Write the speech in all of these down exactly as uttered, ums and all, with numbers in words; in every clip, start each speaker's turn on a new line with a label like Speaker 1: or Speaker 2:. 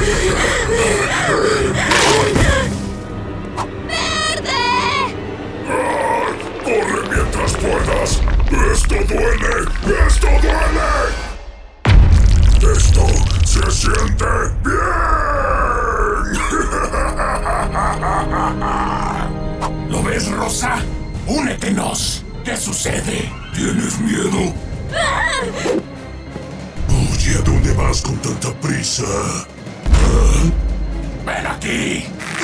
Speaker 1: ¡Corre mientras puedas! ¡Esto duele! ¡Esto duele! ¡Esto se siente bien!
Speaker 2: ¿Lo ves, Rosa? ¡Únetenos! ¿Qué sucede?
Speaker 1: ¿Tienes miedo? Oye, ¿a dónde vas con tanta prisa? ¿Ah?
Speaker 2: ¡Ven aquí!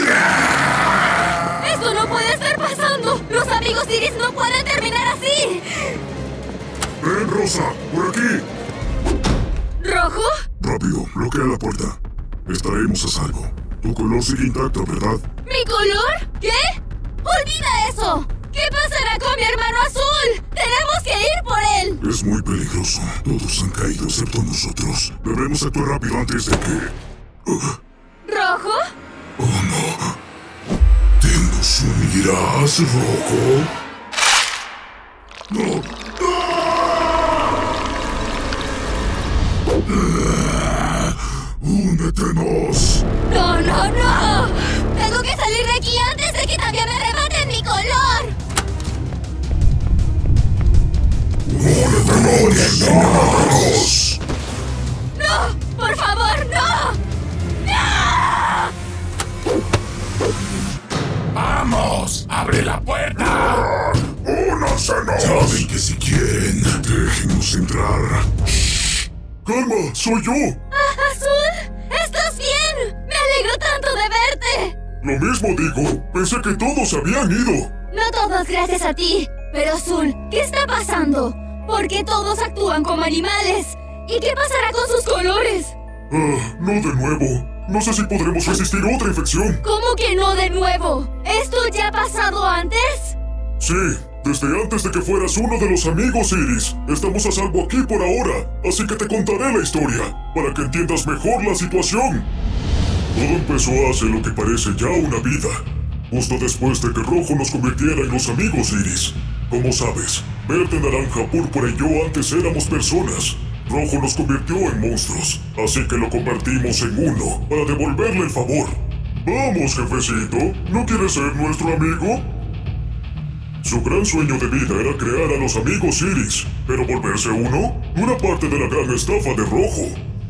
Speaker 3: ¡Esto no puede estar pasando! ¡Los amigos Iris no pueden terminar así!
Speaker 1: ¡Ven, Rosa! ¡Por aquí!
Speaker 3: ¿Rojo?
Speaker 1: Rápido, bloquea la puerta. Estaremos a salvo. Tu color sigue intacto, ¿verdad?
Speaker 3: ¿Mi color? ¿Qué? ¡Olvida eso! ¿Qué pasará con mi hermano azul? ¡Tenemos que ir por él!
Speaker 1: Es muy peligroso. Todos han caído excepto nosotros. Debemos actuar rápido antes de que... Uh.
Speaker 3: ¿Rojo?
Speaker 1: ¡Oh, no! ¿Te nos unirás, Rojo? ¡No! ¡Ah! ¡Únetenos!
Speaker 3: ¡No, no, no! ¡Tengo que salir de aquí antes de que también me arrebaten mi color!
Speaker 1: ¡Únetenos! ¡Únetenos!
Speaker 3: ¡No! ¡Por favor, no! ¡No!
Speaker 2: ¡Vamos! ¡Abre la puerta!
Speaker 1: ¡Únásenos! Saben que si quieren, déjenos entrar. ¡Calma! ¡Soy yo!
Speaker 3: Ah, ¡Azul! ¿Estás bien? ¡Me alegro tanto de verte!
Speaker 1: Lo mismo digo. Pensé que todos habían ido.
Speaker 3: No todos gracias a ti. Pero Azul, ¿qué está pasando? ¿Por qué todos actúan como animales? ¿Y qué pasará con sus colores?
Speaker 1: Ah, no de nuevo. No sé si podremos resistir otra infección.
Speaker 3: ¿Cómo que no de nuevo? ¿Esto ya ha pasado antes?
Speaker 1: Sí, desde antes de que fueras uno de los amigos Iris. Estamos a salvo aquí por ahora, así que te contaré la historia, para que entiendas mejor la situación. Todo empezó hace lo que parece ya una vida, justo después de que Rojo nos convirtiera en los amigos Iris. Como sabes, Verde, Naranja, Púrpura y yo antes éramos personas. Rojo nos convirtió en monstruos, así que lo convertimos en uno, para devolverle el favor. Vamos, jefecito, ¿no quieres ser nuestro amigo? Su gran sueño de vida era crear a los amigos Iris, pero volverse uno no era parte de la gran estafa de Rojo.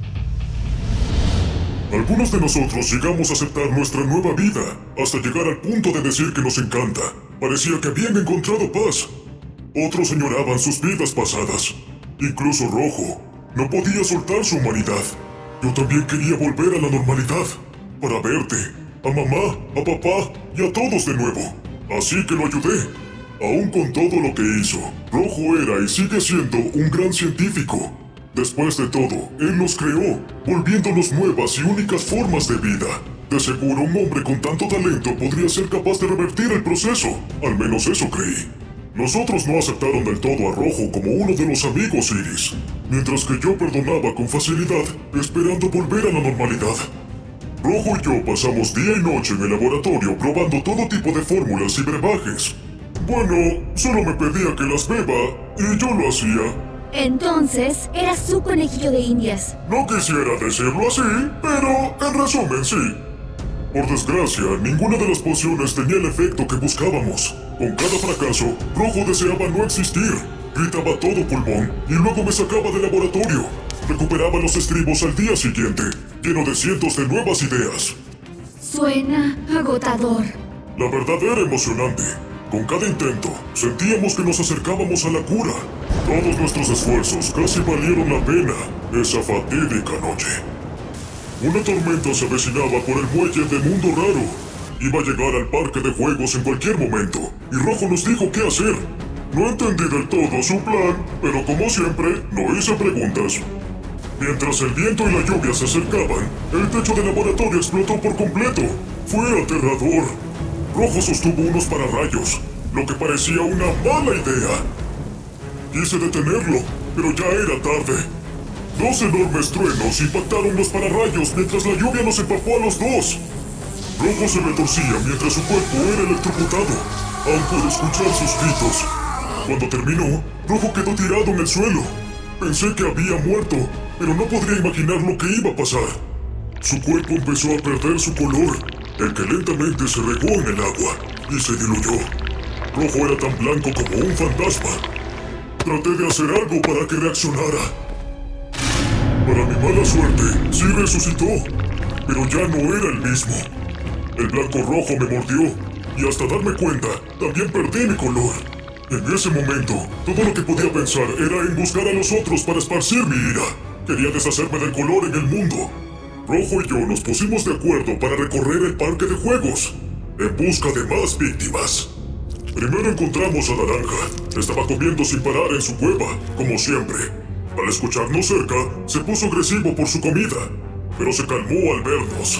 Speaker 1: Algunos de nosotros llegamos a aceptar nuestra nueva vida, hasta llegar al punto de decir que nos encanta. Parecía que habían encontrado paz. Otros añoraban sus vidas pasadas. Incluso Rojo no podía soltar su humanidad. Yo también quería volver a la normalidad, para verte, a mamá, a papá y a todos de nuevo. Así que lo ayudé. Aún con todo lo que hizo, Rojo era y sigue siendo un gran científico. Después de todo, él nos creó, volviéndonos nuevas y únicas formas de vida. De seguro un hombre con tanto talento podría ser capaz de revertir el proceso. Al menos eso creí. Nosotros no aceptaron del todo a Rojo como uno de los amigos Iris, mientras que yo perdonaba con facilidad, esperando volver a la normalidad. Rojo y yo pasamos día y noche en el laboratorio probando todo tipo de fórmulas y brebajes. Bueno, solo me pedía que las beba y yo lo hacía.
Speaker 3: Entonces, eras su conejillo de indias.
Speaker 1: No quisiera decirlo así, pero en resumen sí. Por desgracia, ninguna de las pociones tenía el efecto que buscábamos. Con cada fracaso, Rojo deseaba no existir. Gritaba todo pulmón y luego me sacaba del laboratorio. Recuperaba los estribos al día siguiente, lleno de cientos de nuevas ideas.
Speaker 3: Suena agotador.
Speaker 1: La verdad era emocionante. Con cada intento, sentíamos que nos acercábamos a la cura. Todos nuestros esfuerzos casi valieron la pena esa fatídica noche. Una tormenta se avecinaba por el muelle de Mundo Raro. Iba a llegar al parque de juegos en cualquier momento, y Rojo nos dijo qué hacer. No entendí del todo su plan, pero como siempre, no hice preguntas. Mientras el viento y la lluvia se acercaban, el techo del laboratorio explotó por completo. Fue aterrador. Rojo sostuvo unos pararrayos, lo que parecía una mala idea. Quise detenerlo, pero ya era tarde. Dos enormes truenos impactaron los pararrayos mientras la lluvia nos empapó a los dos. Rojo se retorcía mientras su cuerpo era electrocutado. Aún pude escuchar sus gritos. Cuando terminó, Rojo quedó tirado en el suelo. Pensé que había muerto, pero no podría imaginar lo que iba a pasar. Su cuerpo empezó a perder su color, el que lentamente se regó en el agua y se diluyó. Rojo era tan blanco como un fantasma. Traté de hacer algo para que reaccionara. Para mi mala suerte, sí resucitó, pero ya no era el mismo. El blanco rojo me mordió y hasta darme cuenta, también perdí mi color. En ese momento, todo lo que podía pensar era en buscar a los otros para esparcir mi ira. Quería deshacerme del color en el mundo. Rojo y yo nos pusimos de acuerdo para recorrer el parque de juegos, en busca de más víctimas. Primero encontramos a Naranja. Estaba comiendo sin parar en su cueva, como siempre. Al escucharnos cerca, se puso agresivo por su comida, pero se calmó al vernos.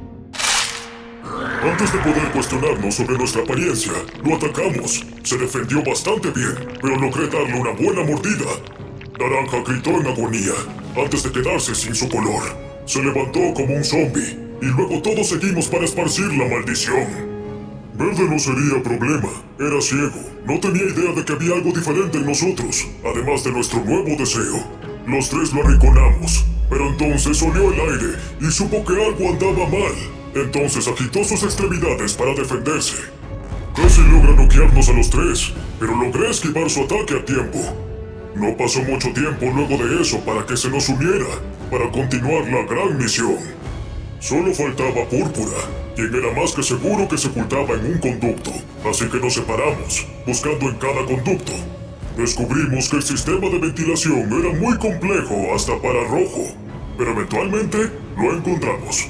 Speaker 1: Antes de poder cuestionarnos sobre nuestra apariencia, lo atacamos. Se defendió bastante bien, pero logré darle una buena mordida. Naranja gritó en agonía, antes de quedarse sin su color. Se levantó como un zombie, y luego todos seguimos para esparcir la maldición. Verde no sería problema, era ciego. No tenía idea de que había algo diferente en nosotros, además de nuestro nuevo deseo. Los tres lo arrinconamos, pero entonces olió el aire y supo que algo andaba mal. Entonces agitó sus extremidades para defenderse. Casi logra noquearnos a los tres, pero logré esquivar su ataque a tiempo. No pasó mucho tiempo luego de eso para que se nos uniera, para continuar la gran misión. Solo faltaba Púrpura, quien era más que seguro que se ocultaba en un conducto, así que nos separamos, buscando en cada conducto. Descubrimos que el sistema de ventilación era muy complejo hasta para Rojo, pero eventualmente lo encontramos.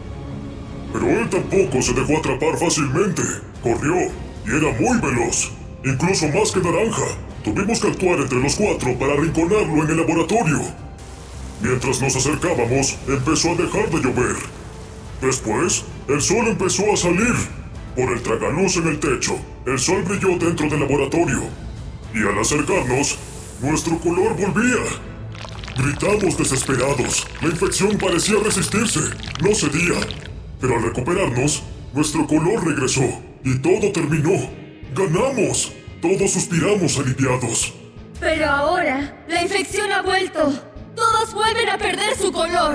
Speaker 1: Pero él tampoco se dejó atrapar fácilmente, corrió y era muy veloz, incluso más que Naranja. Tuvimos que actuar entre los cuatro para arrinconarlo en el laboratorio. Mientras nos acercábamos, empezó a dejar de llover. Después, el sol empezó a salir. Por el tragaluz en el techo, el sol brilló dentro del laboratorio. Y al acercarnos, nuestro color volvía. Gritamos desesperados. La infección parecía resistirse, no cedía. Pero al recuperarnos, nuestro color regresó y todo terminó. ¡Ganamos! Todos suspiramos aliviados.
Speaker 3: Pero ahora, la infección ha vuelto. Todos vuelven a perder su color.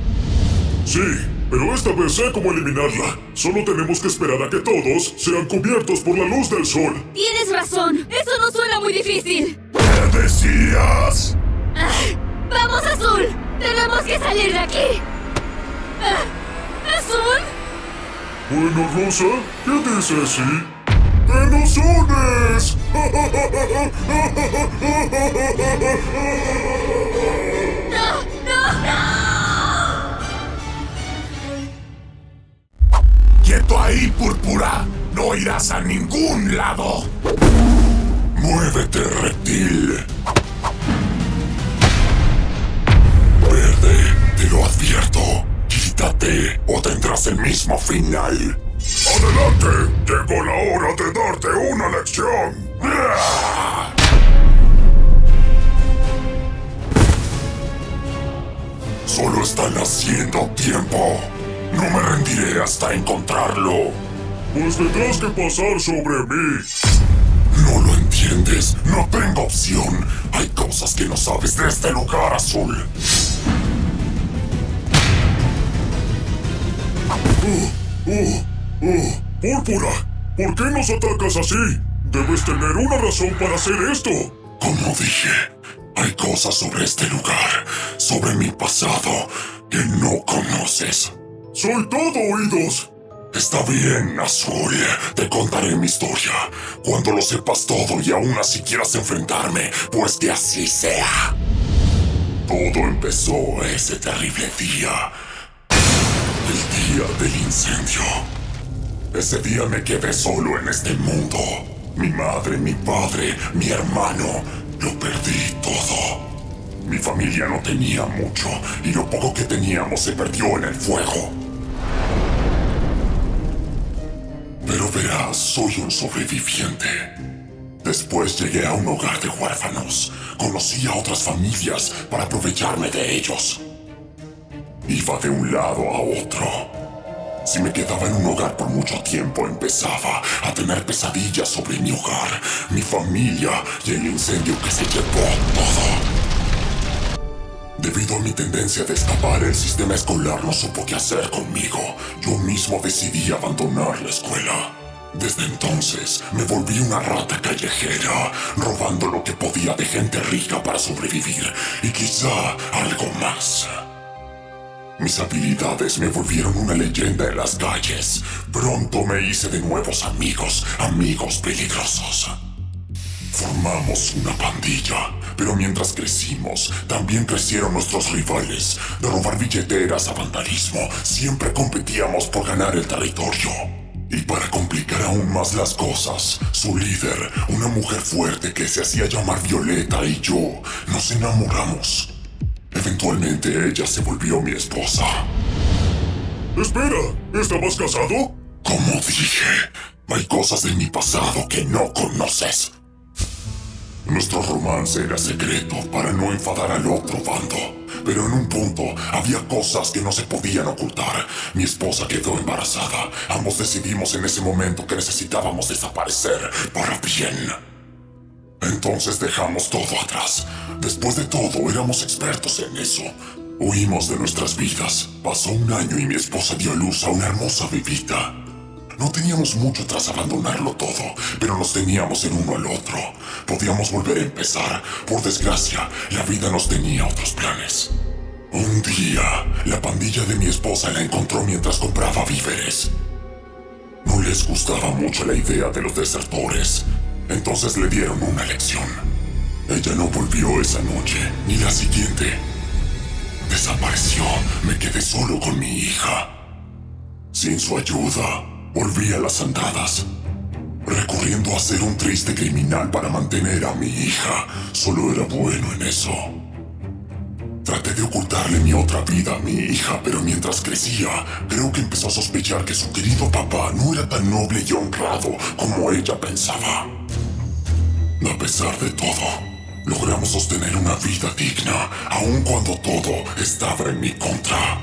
Speaker 1: Sí, pero esta vez sé cómo eliminarla. Solo tenemos que esperar a que todos sean cubiertos por la luz del sol.
Speaker 3: Tienes razón. Eso no suena muy difícil.
Speaker 2: ¿Qué decías?
Speaker 3: Ah, ¡vamos, Azul! ¡Tenemos que salir de aquí! Ah, ¿Azul?
Speaker 1: Bueno, Rosa, ¿qué dices, sí? ¡Que nos unes!
Speaker 3: ¡No! ¡No! ¡No!
Speaker 2: ¡Quieto ahí, Púrpura! ¡No irás a ningún lado! ¡Muévete, reptil! Verde, te lo advierto. Quítate o tendrás el mismo final. ¡Adelante! ¡Llegó la hora de darte una lección! Solo están haciendo tiempo. No me rendiré hasta encontrarlo.
Speaker 1: Pues tendrás que pasar sobre mí.
Speaker 2: No lo entiendes. No tengo opción. Hay cosas que no sabes de este lugar, Azul.
Speaker 1: Uh, uh. ¡Oh, Púrpura! ¿Por qué nos atacas así? Debes tener una razón para hacer esto.
Speaker 2: Como dije, hay cosas sobre este lugar, sobre mi pasado, que no conoces.
Speaker 1: ¡Soy todo oídos!
Speaker 2: Está bien, Azul. Te contaré mi historia. Cuando lo sepas todo y aún así quieras enfrentarme, pues que así sea. Todo empezó ese terrible día. El día del incendio. Ese día me quedé solo en este mundo. Mi madre, mi padre, mi hermano, lo perdí todo. Mi familia no tenía mucho y lo poco que teníamos se perdió en el fuego. Pero verás, soy un sobreviviente. Después llegué a un hogar de huérfanos. Conocí a otras familias para aprovecharme de ellos. Iba de un lado a otro. Si me quedaba en un hogar por mucho tiempo, empezaba a tener pesadillas sobre mi hogar, mi familia y el incendio que se llevó todo. Debido a mi tendencia de escapar, el sistema escolar no supo qué hacer conmigo. Yo mismo decidí abandonar la escuela. Desde entonces, me volví una rata callejera, robando lo que podía de gente rica para sobrevivir, y quizá algo más. Mis habilidades me volvieron una leyenda en las calles. Pronto me hice de nuevos amigos, amigos peligrosos. Formamos una pandilla, pero mientras crecimos, también crecieron nuestros rivales. De robar billeteras a vandalismo, siempre competíamos por ganar el territorio. Y para complicar aún más las cosas, su líder, una mujer fuerte que se hacía llamar Violeta, y yo nos enamoramos. Eventualmente ella se volvió mi esposa.
Speaker 1: Espera, ¿estabas casado?
Speaker 2: Como dije, hay cosas de mi pasado que no conoces. Nuestro romance era secreto para no enfadar al otro bando. Pero en un punto había cosas que no se podían ocultar. Mi esposa quedó embarazada. Ambos decidimos en ese momento que necesitábamos desaparecer para bien. Entonces dejamos todo atrás. Después de todo, éramos expertos en eso. Huimos de nuestras vidas. Pasó un año y mi esposa dio a luz a una hermosa bebita. No teníamos mucho tras abandonarlo todo, pero nos teníamos el uno al otro. Podíamos volver a empezar. Por desgracia, la vida nos tenía otros planes. Un día, la pandilla de mi esposa la encontró mientras compraba víveres. No les gustaba mucho la idea de los desertores, entonces le dieron una lección. Ella no volvió esa noche, ni la siguiente. Desapareció. Me quedé solo con mi hija. Sin su ayuda, volví a las andadas, recurriendo a ser un triste criminal para mantener a mi hija. Solo era bueno en eso. Traté de ocultarle mi otra vida a mi hija, pero mientras crecía, creo que empezó a sospechar que su querido papá no era tan noble y honrado como ella pensaba. A pesar de todo, logramos sostener una vida digna, aun cuando todo estaba en mi contra.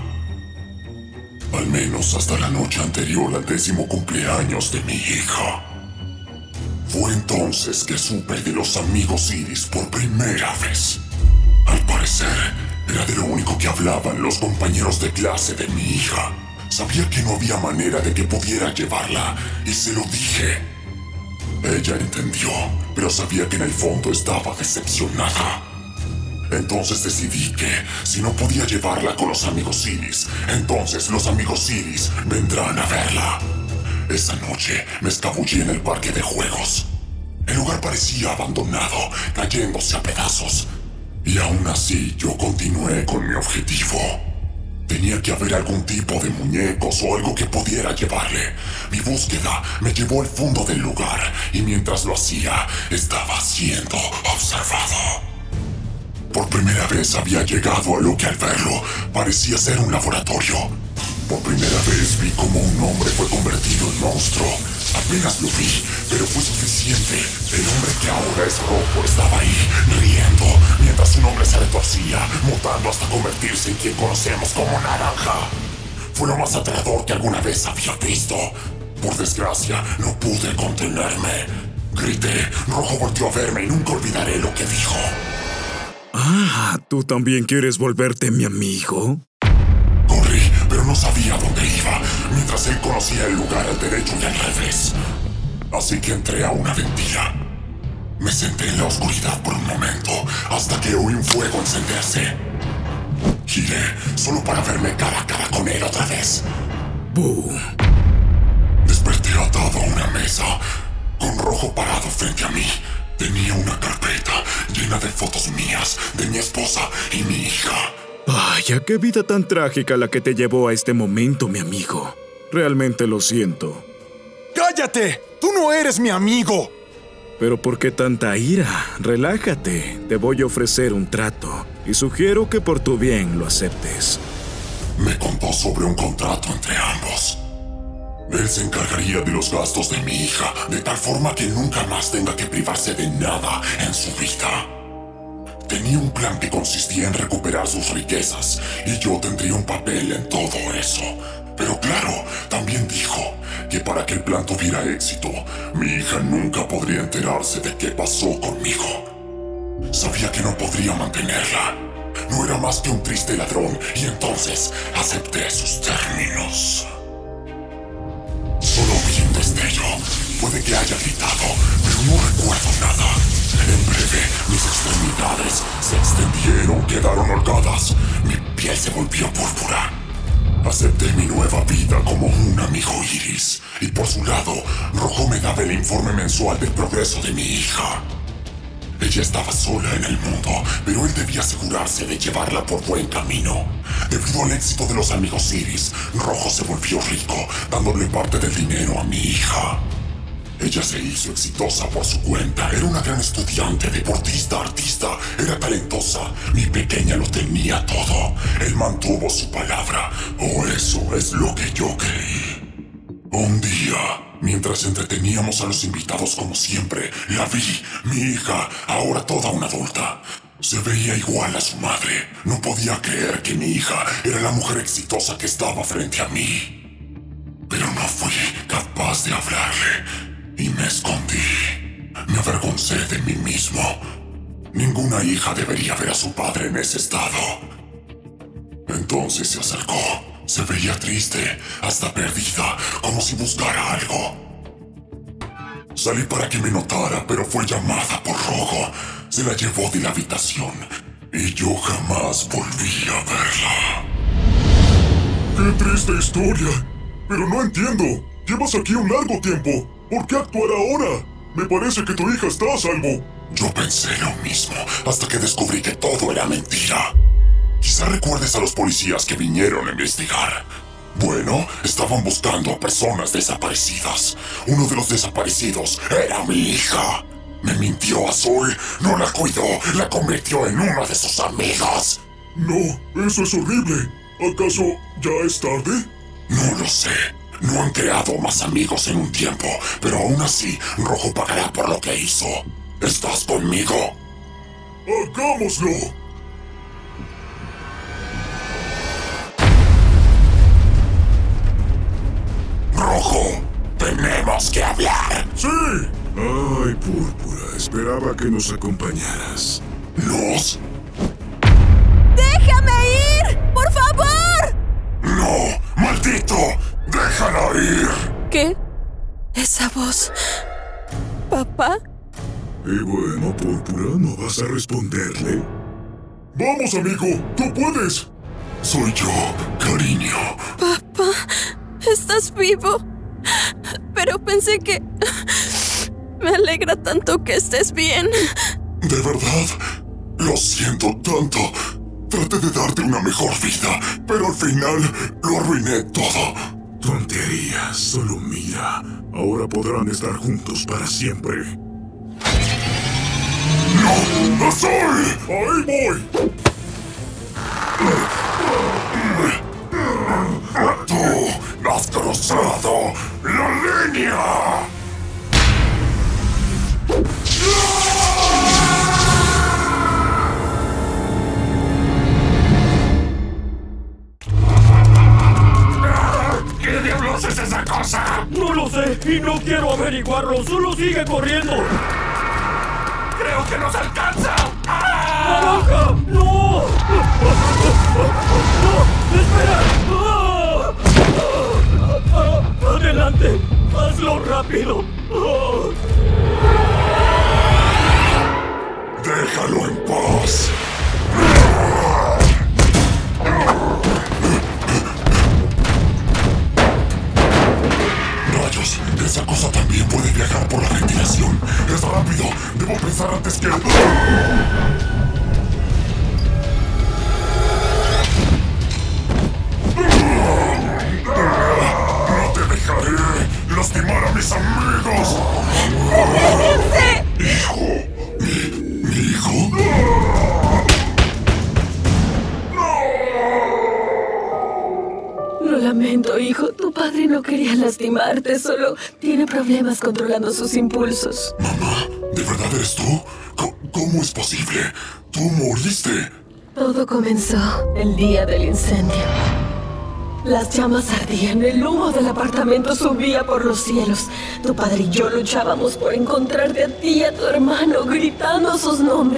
Speaker 2: Al menos hasta la noche anterior al décimo cumpleaños de mi hija. Fue entonces que supe de los amigos Iris por primera vez. Al parecer, era de lo único que hablaban los compañeros de clase de mi hija. Sabía que no había manera de que pudiera llevarla, y se lo dije. Ella entendió, pero sabía que en el fondo estaba decepcionada. Entonces decidí que, si no podía llevarla con los amigos Iris, entonces los amigos Iris vendrán a verla. Esa noche me escabullí en el parque de juegos. El lugar parecía abandonado, cayéndose a pedazos. Y aún así yo continué con mi objetivo. Tenía que haber algún tipo de muñecos o algo que pudiera llevarle. Mi búsqueda me llevó al fondo del lugar, y mientras lo hacía, estaba siendo observado. Por primera vez había llegado a lo que al verlo parecía ser un laboratorio. Por primera vez vi cómo un hombre fue convertido en monstruo. Apenas lo vi, pero fue suficiente. El hombre que ahora es rojo estaba ahí, riendo, mientras un hombre se retorcía, mutando hasta convertirse en quien conocemos como Naranja. Fue lo más aterrador que alguna vez había visto. Por desgracia, no pude contenerme. Grité, Rojo volteó a verme y nunca olvidaré lo que dijo.
Speaker 4: Ah, ¿tú también quieres volverte mi amigo?
Speaker 2: Corrí, pero no sabía dónde iba, mientras él conocía el lugar al derecho y al revés. Así que entré a una ventila. Me senté en la oscuridad por un momento, hasta que oí un fuego encenderse. Giré, solo para verme cara a cara con él otra vez.
Speaker 4: ¡Bú!
Speaker 2: Desperté atado a una mesa, con Rojo parado frente a mí. Tenía una carpeta llena de fotos mías, de mi esposa y mi hija.
Speaker 4: Vaya, qué vida tan trágica la que te llevó a este momento, mi amigo. Realmente lo siento.
Speaker 5: ¡Cállate! ¡Tú no eres mi amigo!
Speaker 4: ¿Pero por qué tanta ira? Relájate. Te voy a ofrecer un trato y sugiero que por tu bien lo aceptes.
Speaker 2: Me contó sobre un contrato entre ambos. Él se encargaría de los gastos de mi hija, de tal forma que nunca más tenga que privarse de nada en su vida. Tenía un plan que consistía en recuperar sus riquezas, y yo tendría un papel en todo eso. Pero claro, también dijo que para que el plan tuviera éxito, mi hija nunca podría enterarse de qué pasó conmigo. Sabía que no podría mantenerla. no era más que un triste ladrón y entonces acepté sus términos. Solo vi un destello. Puede que haya gritado, pero no recuerdo nada. En breve, mis extremidades se extendieron, quedaron holgadas. Mi piel se volvió púrpura. Acepté mi nueva vida como un amigo Iris. Y por su lado, Rojo me daba el informe mensual del progreso de mi hija. Ella estaba sola en el mundo, pero él debía asegurarse de llevarla por buen camino. Debido al éxito de los amigos Iris, Rojo se volvió rico, dándole parte del dinero a mi hija. Ella se hizo exitosa por su cuenta. Era una gran estudiante, deportista, artista. Era talentosa. Mi pequeña lo tenía todo. Él mantuvo su palabra. O eso es lo que yo creí. Un día, mientras entreteníamos a los invitados como siempre, la vi, mi hija, ahora toda una adulta. Se veía igual a su madre. No podía creer que mi hija era la mujer exitosa que estaba frente a mí. Pero no fui capaz de hablarle. Y me escondí. Me avergoncé de mí mismo. Ninguna hija debería ver a su padre en ese estado. Entonces se acercó. Se veía triste, hasta perdida, como si buscara algo. Salí para que me notara, pero fue llamada por Rojo. Se la llevó de la habitación. Y yo jamás volví a verla.
Speaker 1: ¡Qué triste historia! Pero no entiendo. Llevas aquí un largo tiempo. ¿Por qué actuar ahora? Me parece que tu hija está a salvo.
Speaker 2: Yo pensé lo mismo, hasta que descubrí que todo era mentira. Quizá recuerdes a los policías que vinieron a investigar. Bueno, estaban buscando a personas desaparecidas. Uno de los desaparecidos era mi hija. Me mintió Azul, no la cuidó, la convirtió en una de sus amigas.
Speaker 1: No, eso es horrible. ¿Acaso ya es tarde?
Speaker 2: No lo sé. No han creado más amigos en un tiempo, pero aún así, Rojo pagará por lo que hizo. ¿Estás conmigo?
Speaker 1: ¡Hagámoslo!
Speaker 2: Rojo, tenemos que hablar.
Speaker 1: ¡Sí!
Speaker 4: Ay, Púrpura, esperaba que nos acompañaras.
Speaker 2: ¿Nos?
Speaker 6: ¡Déjame ir! ¡Por favor!
Speaker 2: ¡No! ¡Maldito! ¡Déjala ir!
Speaker 6: ¿Qué? ¿Esa voz? ¿Papá?
Speaker 4: Y bueno, Púrpura, ¿no vas a responderle?
Speaker 1: ¡Vamos, amigo! ¡Tú puedes!
Speaker 2: Soy yo, cariño.
Speaker 6: Papá, ¿estás vivo? Pero pensé que... Me alegra tanto que estés bien.
Speaker 2: ¿De verdad? Lo siento tanto. Traté de darte una mejor vida, pero al final lo arruiné todo.
Speaker 4: Tonterías, solo mira. Ahora podrán estar juntos para siempre.
Speaker 2: ¡No! ¡Azul!
Speaker 1: ¡Ahí voy!
Speaker 2: ¡Tú has cruzado la línea!
Speaker 7: ¿Qué diablos es esa cosa?
Speaker 8: No lo sé y no quiero averiguarlo. Solo sigue corriendo.
Speaker 7: ¡Creo que nos alcanza!
Speaker 8: ¡Naranja! ¡No! ¡No! ¡Espera! ¡Ah! ¡Adelante! ¡Hazlo rápido!
Speaker 2: ¡Déjalo en paz! ¡Rayos! Esa cosa también puede viajar por la ventilación. ¡Es rápido! Debo pensar antes que... ¡No te dejaré lastimar a mis amigos!
Speaker 6: ¡Déjense!
Speaker 2: ¡Hijo! ¿Mi, mi hijo?
Speaker 6: Lo lamento, hijo. Tu padre no quería lastimarte, solo tiene problemas controlando sus impulsos.
Speaker 2: Mamá, ¿de verdad eres tú? ¿Cómo, cómo es posible? ¿Tú moriste?
Speaker 6: Todo comenzó el día del incendio. Las llamas ardían, el humo del apartamento subía por los cielos. Tu padre y yo luchábamos por encontrarte a ti y a tu hermano, gritando sus nombres.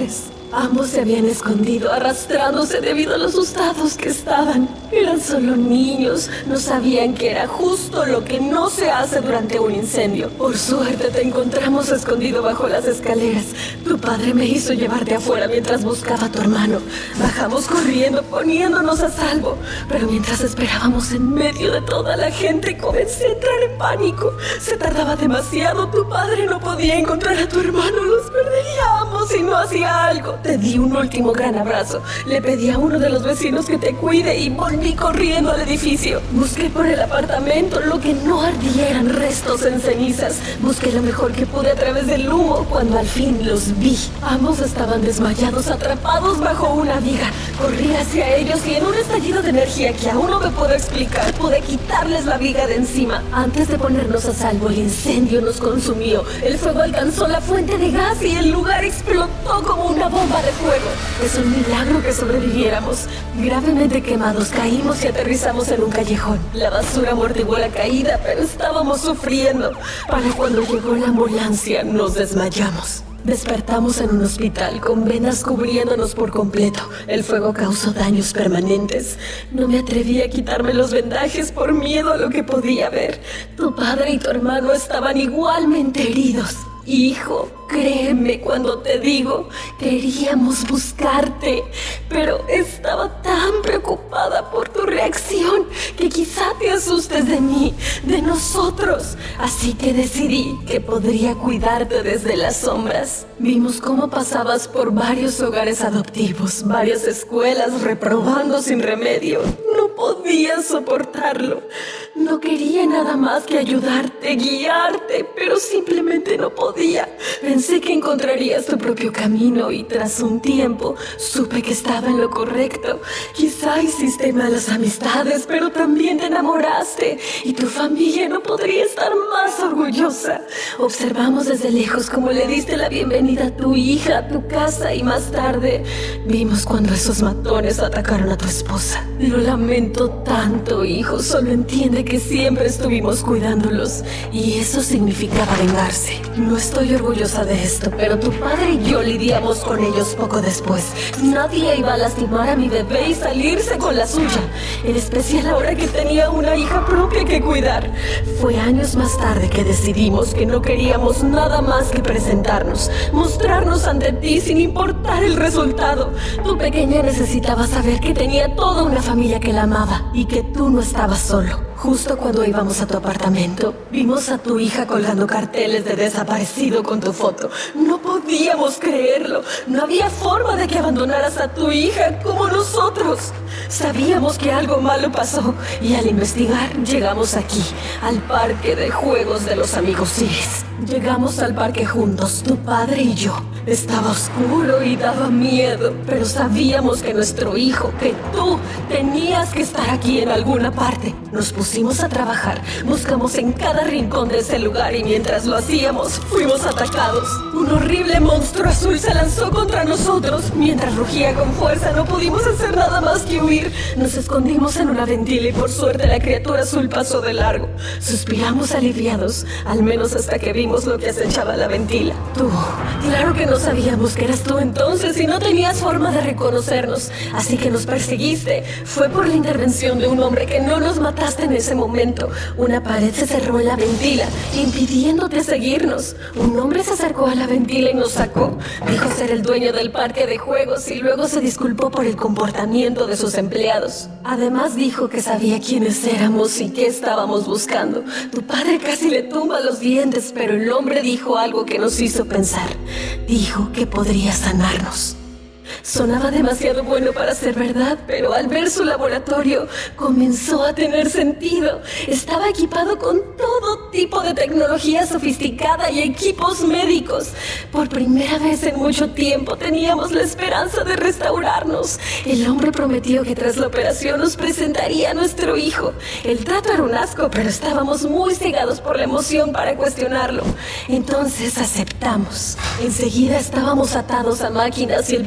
Speaker 6: Ambos se habían escondido, arrastrándose debido a lo asustados que estaban. Eran solo niños, no sabían que era justo lo que no se hace durante un incendio. Por suerte te encontramos escondido bajo las escaleras. Tu padre me hizo llevarte afuera mientras buscaba a tu hermano. Bajamos corriendo, poniéndonos a salvo. Pero mientras esperábamos en medio de toda la gente, comencé a entrar en pánico. Se tardaba demasiado, tu padre no podía encontrar a tu hermano. Los perderíamos si no hacía algo. Te di un último gran abrazo. Le pedí a uno de los vecinos que te cuide y volví corriendo al edificio. Busqué por el apartamento lo que no ardieran restos en cenizas. Busqué lo mejor que pude a través del humo cuando al fin los vi. Ambos estaban desmayados, atrapados bajo una viga. Corrí hacia ellos y en un estallido de energía que aún no me puedo explicar, pude quitarles la viga de encima. Antes de ponernos a salvo, el incendio nos consumió. El fuego alcanzó la fuente de gas y el lugar explotó como una bomba de fuego. Es un milagro que sobreviviéramos. Gravemente quemados, caímos y aterrizamos en un callejón. La basura amortiguó la caída, pero estábamos sufriendo. Para cuando llegó la ambulancia, nos desmayamos. Despertamos en un hospital con venas cubriéndonos por completo. El fuego causó daños permanentes. No me atreví a quitarme los vendajes por miedo a lo que podía ver. Tu padre y tu hermano estaban igualmente heridos. Hijo, créeme cuando te digo, queríamos buscarte, pero estaba tan preocupada por tu reacción que quizá te asustes de mí, de nosotros. Así que decidí que podría cuidarte desde las sombras. Vimos cómo pasabas por varios hogares adoptivos, varias escuelas reprobando sin remedio. No podía soportarlo. No quería nada más que ayudarte, guiarte, pero simplemente no podía. Pensé que encontrarías tu propio camino y tras un tiempo supe que estaba en lo correcto. Quizá hiciste malas amistades, pero también te enamoraste y tu familia no podría estar más orgullosa. Observamos desde lejos cómo le diste la bienvenida a tu hija, a tu casa y más tarde vimos cuando esos matones atacaron a tu esposa. Lo lamento tanto, hijo, solo entiende que siempre estuvimos cuidándolos y eso significaba vengarse. No estoy orgullosa de esto, pero tu padre y yo lidiamos con ellos poco después. Nadie iba a lastimar a mi bebé y salirse con la suya, en especial ahora que tenía una hija propia que cuidar. Fue años más tarde que decidimos que no queríamos nada más que presentarnos, mostrarnos ante ti sin importar el resultado. Tu pequeña necesitaba saber que tenía toda una familia que la amaba y que tú no estabas solo. Justo cuando íbamos a tu apartamento, vimos a tu hija colgando carteles de desaparecido con tu foto. No podíamos creerlo. No había forma de que abandonaras a tu hija como nosotros. Sabíamos que algo malo pasó y al investigar llegamos aquí, al parque de juegos de los amigos Iris. Llegamos al parque juntos, tu padre y yo. Estaba oscuro y daba miedo, pero sabíamos que nuestro hijo, que tú, tenías que estar aquí en alguna parte. Nos pusimos a trabajar, buscamos en cada rincón de ese lugar y mientras lo hacíamos, fuimos atacados. Un horrible monstruo azul se lanzó contra nosotros. Mientras rugía con fuerza, no pudimos hacer nada más que huir. Nos escondimos en una ventila y por suerte la criatura azul pasó de largo. Suspiramos aliviados, al menos hasta que vimos lo que acechaba la ventila. Tú, claro que no sabíamos que eras tú entonces y no tenías forma de reconocernos, así que nos perseguiste. Fue por la intervención de un hombre que no nos mataste en ese momento. Una pared se cerró en la ventila, impidiéndote seguirnos. Un hombre se acercó a la ventila y nos sacó. Dijo ser el dueño del parque de juegos y luego se disculpó por el comportamiento de sus empleados. Además dijo que sabía quiénes éramos y qué estábamos buscando. Tu padre casi le tumba los dientes, pero el hombre dijo algo que nos hizo pensar. Dijo que podría sanarnos. Sonaba demasiado bueno para ser verdad, pero al ver su laboratorio comenzó a tener sentido. Estaba equipado con todo tipo de tecnología sofisticada y equipos médicos. Por primera vez en mucho tiempo teníamos la esperanza de restaurarnos. El hombre prometió que tras la operación nos presentaría a nuestro hijo. El trato era un asco, pero estábamos muy cegados por la emoción para cuestionarlo. Entonces aceptamos. Enseguida estábamos atados a máquinas y el proceso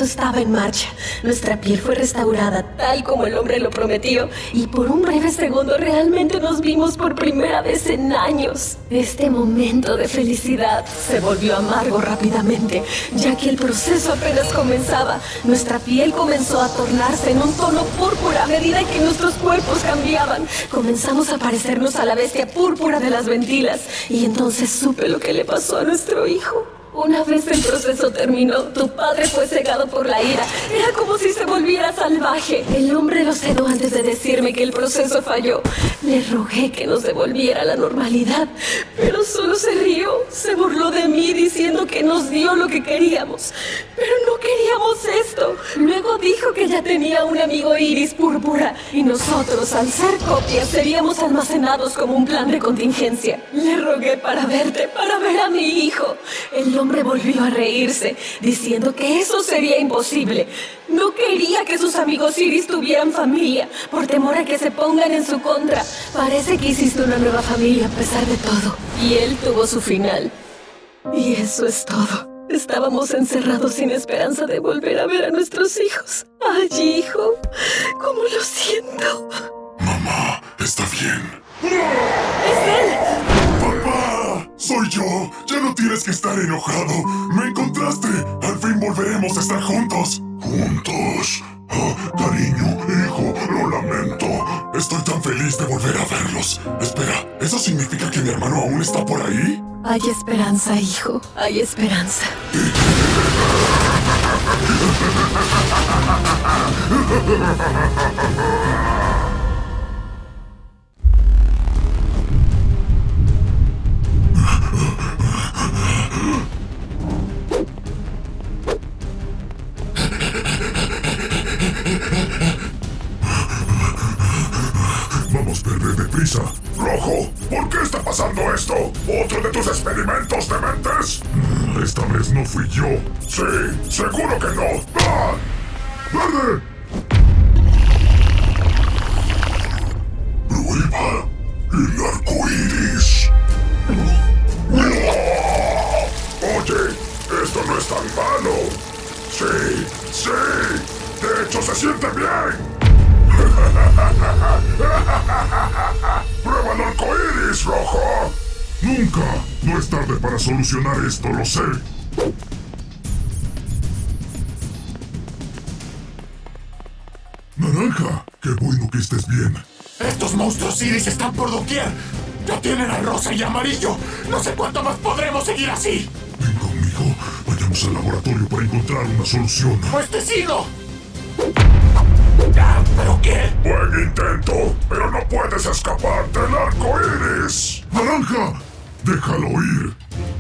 Speaker 6: estaba en marcha. Nuestra piel fue restaurada tal como el hombre lo prometió, y por un breve segundo realmente nos vimos por primera vez en años. Este momento de felicidad se volvió amargo rápidamente, ya que el proceso apenas comenzaba. Nuestra piel comenzó a tornarse en un tono púrpura a medida que nuestros cuerpos cambiaban. Comenzamos a parecernos a la bestia púrpura de las ventilas, y entonces supe lo que le pasó a nuestro hijo. Una vez el proceso terminó, tu padre fue cegado por la ira. Era como si se volviera salvaje. El hombre lo cedó antes de decirme que el proceso falló. Le rogué que nos devolviera la normalidad, pero solo se rió. Se burló de mí diciendo que nos dio lo que queríamos. Pero no queríamos esto. Luego dijo que ya tenía un amigo iris púrpura, y nosotros, al ser copias, seríamos almacenados como un plan de contingencia. Le rogué para verte, para ver a mi hijo. El hombre El hombre volvió a reírse, diciendo que eso sería imposible. No quería que sus amigos iris tuvieran familia, por temor a que se pongan en su contra. Parece que hiciste una nueva familia a pesar de todo. Y él tuvo su final. Y eso es todo. Estábamos encerrados sin esperanza de volver a ver a nuestros hijos. Ay, hijo, cómo lo siento.
Speaker 2: Mamá, está bien.
Speaker 6: ¡Es él!
Speaker 2: ¡Papá! ¡Soy yo! Ya no tienes que estar enojado. ¡Me encontraste! Al fin volveremos a estar juntos. ¿Juntos? Oh, cariño, hijo, lo lamento. Estoy tan feliz de volver a verlos. Espera, ¿eso significa que mi hermano aún está por ahí?
Speaker 6: Hay esperanza, hijo. Hay esperanza.
Speaker 2: Vamos, Verde, deprisa. Rojo, ¿por qué está pasando esto? ¿Otro de tus experimentos dementes? Mm, esta vez no fui yo. Sí, seguro que no. ¡Ah! ¡Verde! Prueba el arco iris. Oye, esto no es tan malo. Sí, sí. De hecho, se siente bien. ¡Prueba el arco iris, Rojo! Nunca. No es tarde para solucionar esto, lo sé. Naranja, qué bueno que estés bien.
Speaker 7: Estos monstruos iris están por doquier. Ya tienen al rosa y amarillo. No sé cuánto más podremos seguir así.
Speaker 2: Ven conmigo. Vayamos al laboratorio para encontrar una solución.
Speaker 7: ¡Pues te sigo! Ah, ¿pero qué?
Speaker 2: Buen intento, pero no puedes escapar del arco iris. Naranja, déjalo ir.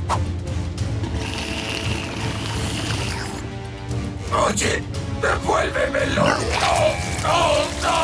Speaker 7: Oye, devuélvemelo. ¡No! ¡No!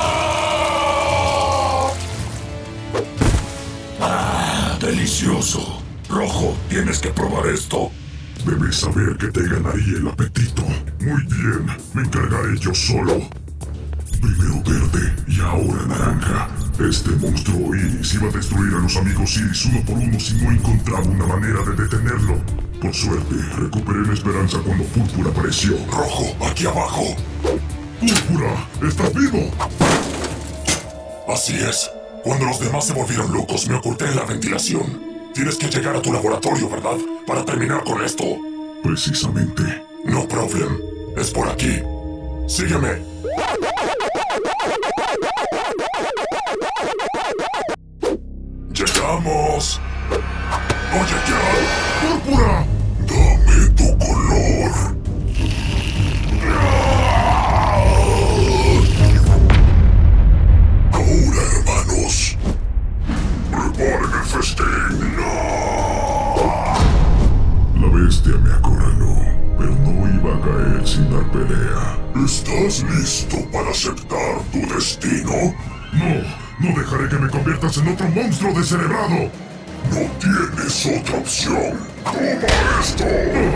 Speaker 2: Ah, delicioso. Rojo, tienes que probar esto. Debes saber que te ganaría el apetito. Muy bien, me encargaré yo solo. Primero Verde y ahora Naranja. Este monstruo iris iba a destruir a los amigos iris uno por uno si no encontraba una manera de detenerlo. Por suerte, recuperé la esperanza cuando Púrpura apareció. Rojo, aquí abajo. Púrpura, ¿estás vivo? Así es. Cuando los demás se volvieron locos, me oculté en la ventilación. Tienes que llegar a tu laboratorio, ¿verdad? Para terminar con esto. Precisamente. No problem. Es por aquí. Sígueme. ¡Llegamos! ¡Oye, ya! ¡Púrpura! ¡Dame tu color! Ahora, hermanos, preparen el festín. La bestia me acorraló, pero no iba a caer sin dar pelea. ¿Estás listo para aceptar tu destino? No. No dejaré que me conviertas en otro monstruo descerebrado. No tienes otra opción. ¡Toma esto!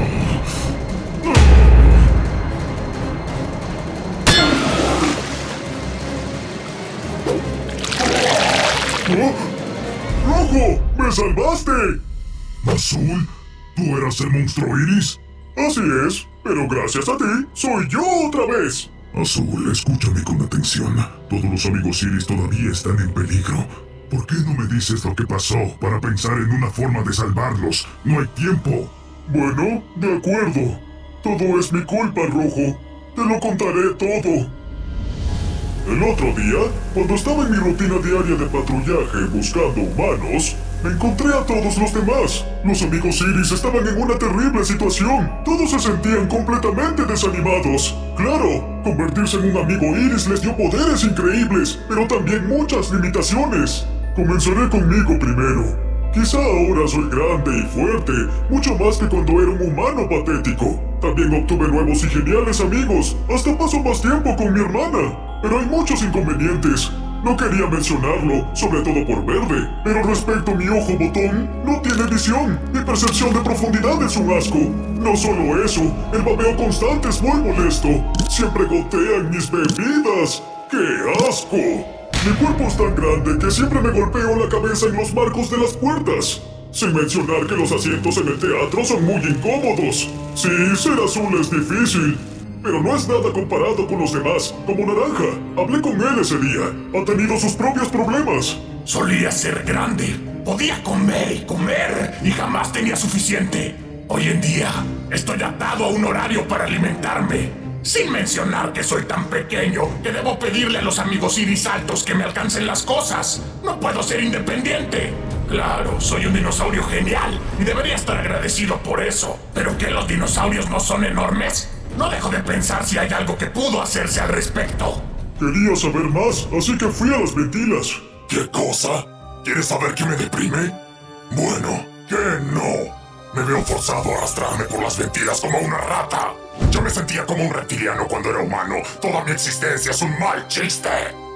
Speaker 2: ¿Oh? ¡Rojo! ¡Me salvaste! ¿Azul? ¿Tú eras el monstruo iris? Así es,
Speaker 1: pero gracias a ti, soy yo otra vez. Azul, escúchame con atención. Todos los amigos Iris todavía están en peligro. ¿Por qué no me dices lo que pasó para pensar en una forma de salvarlos? No hay tiempo. Bueno, de acuerdo. Todo es mi culpa, Rojo. Te lo contaré todo. El otro día, cuando estaba en mi rutina diaria de patrullaje buscando humanos, me encontré a todos los demás. Los amigos Iris estaban en una terrible situación. Todos se sentían completamente desanimados. Claro, convertirse en un amigo Iris les dio poderes increíbles, pero también muchas limitaciones. Comenzaré conmigo primero. Quizá ahora soy grande y fuerte, mucho más que cuando era un humano patético. También obtuve nuevos y geniales amigos. Hasta paso más tiempo con mi hermana. Pero hay muchos inconvenientes. No quería mencionarlo, sobre todo por Verde, pero respecto a mi ojo botón, no tiene visión. Mi percepción de profundidad es un asco. No solo eso, el babeo constante es muy molesto. Siempre gotean mis bebidas. ¡Qué asco! Mi cuerpo es tan grande que siempre me golpeo la cabeza en los marcos de las puertas. Sin mencionar que los asientos en el teatro son muy incómodos. Sí, ser azul es difícil, pero no es nada comparado con los demás, como Naranja. Hablé con él ese día. Ha tenido sus propios problemas.
Speaker 7: Solía ser grande. Podía comer y comer y jamás tenía suficiente. Hoy en día, estoy atado a un horario para alimentarme. Sin mencionar que soy tan pequeño que debo pedirle a los amigos Iris altos que me alcancen las cosas. No puedo ser independiente. Claro, soy un dinosaurio genial y debería estar agradecido por eso. ¿Pero que los dinosaurios no son enormes? No dejo de pensar si hay algo que pudo hacerse al respecto.
Speaker 1: Quería saber más, así que fui a las ventilas.
Speaker 2: ¿Qué cosa? ¿Quieres saber qué me deprime? Bueno, que no. Me veo forzado a arrastrarme por las ventilas como una rata. Yo me sentía como un reptiliano cuando era humano. Toda mi existencia es un mal chiste.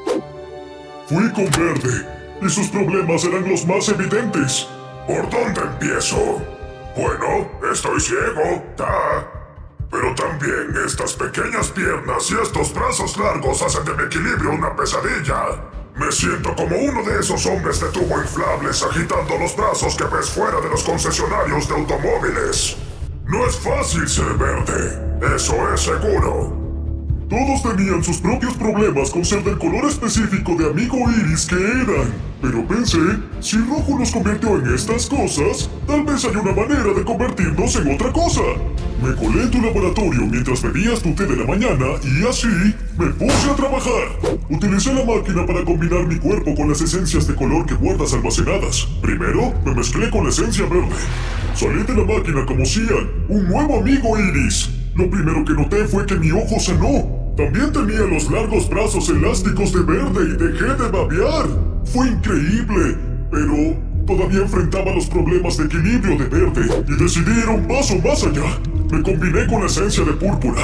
Speaker 1: Fui con Verde, y sus problemas eran los más evidentes.
Speaker 2: ¿Por dónde empiezo? Bueno, estoy ciego, ta. Pero también estas pequeñas piernas y estos brazos largos hacen de mi equilibrio una pesadilla. Me siento como uno de esos hombres de tubo inflables agitando los brazos que ves fuera de los concesionarios de automóviles. No es fácil ser Verde, eso es seguro.
Speaker 1: Todos tenían sus propios problemas con ser del color específico de amigo Iris que eran. Pero pensé, si Rojo los convirtió en estas cosas, tal vez hay una manera de convertirnos en otra cosa. Me colé en tu laboratorio mientras bebías tu té de la mañana y así me puse a trabajar. Utilicé la máquina para combinar mi cuerpo con las esencias de color que guardas almacenadas. Primero, me mezclé con la esencia verde. Salí de la máquina como Cian, un nuevo amigo Iris. Lo primero que noté fue que mi ojo sanó. También tenía los largos brazos elásticos de Verde y dejé de babear. Fue increíble, pero todavía enfrentaba los problemas de equilibrio de Verde y decidí ir un paso más allá. Me combiné con la esencia de Púrpura.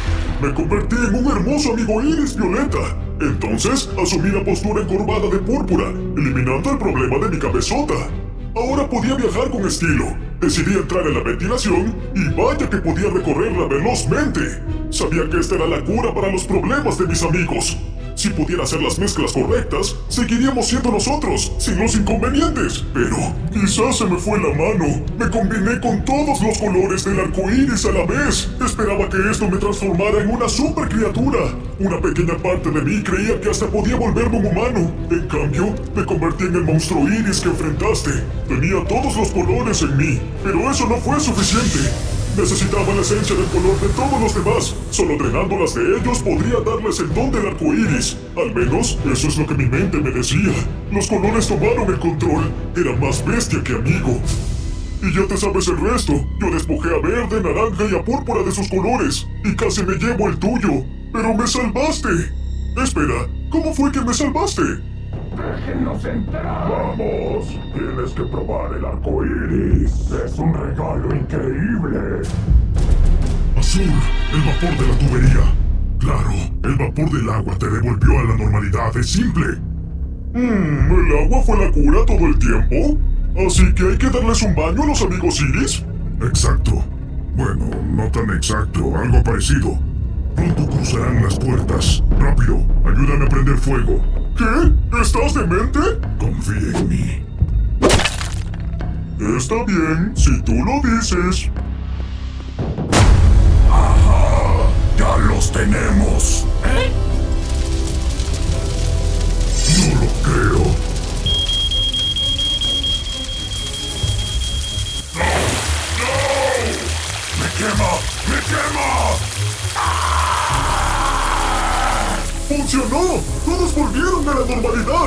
Speaker 1: Me convertí en un hermoso amigo Iris violeta. Entonces asumí la postura encorvada de Púrpura, eliminando el problema de mi cabezota. Ahora podía viajar con estilo. Decidí entrar en la ventilación y vaya que podía recorrerla velozmente. Sabía que esta era la cura para los problemas de mis amigos. Si pudiera hacer las mezclas correctas, seguiríamos siendo nosotros, sin los inconvenientes. Pero quizás se me fue la mano. Me combiné con todos los colores del arco iris a la vez. Esperaba que esto me transformara en una super criatura. Una pequeña parte de mí creía que hasta podía volverme un humano. En cambio, me convertí en el monstruo iris que enfrentaste. Tenía todos los colores en mí, pero eso no fue suficiente. Necesitaba la esencia del color de todos los demás. Solo drenándolas de ellos podría darles el don del arco iris. Al menos, eso es lo que mi mente me decía. Los colores tomaron el control. Era más bestia que amigo. Y ya te sabes el resto. Yo despojé a Verde, Naranja y a Púrpura de sus colores. Y casi me llevo el tuyo. Pero me salvaste. Espera, ¿cómo fue que me salvaste?
Speaker 2: ¡Déjenos entrar! ¡Vamos! Tienes que probar el arco iris. Es un regalo increíble.
Speaker 1: Azul, el vapor de la tubería. Claro, el vapor del agua te devolvió a la normalidad. Es simple. Mmm, ¿el agua fue la cura todo el tiempo? ¿Así que hay que darles un baño a los amigos iris? Exacto. Bueno, no tan exacto, algo parecido. Pronto cruzarán las puertas. Rápido, ayúdame a prender fuego. ¿Qué? ¿Estás demente? Confía en mí. Está bien, si tú lo dices.
Speaker 2: Ah.
Speaker 7: Ya los tenemos. ¿Eh?
Speaker 1: No lo creo.
Speaker 7: ¡No! ¡No! ¡Me quema! ¡Me quema! ¡Ah!
Speaker 1: ¡Funcionó! ¡Todos volvieron a la normalidad!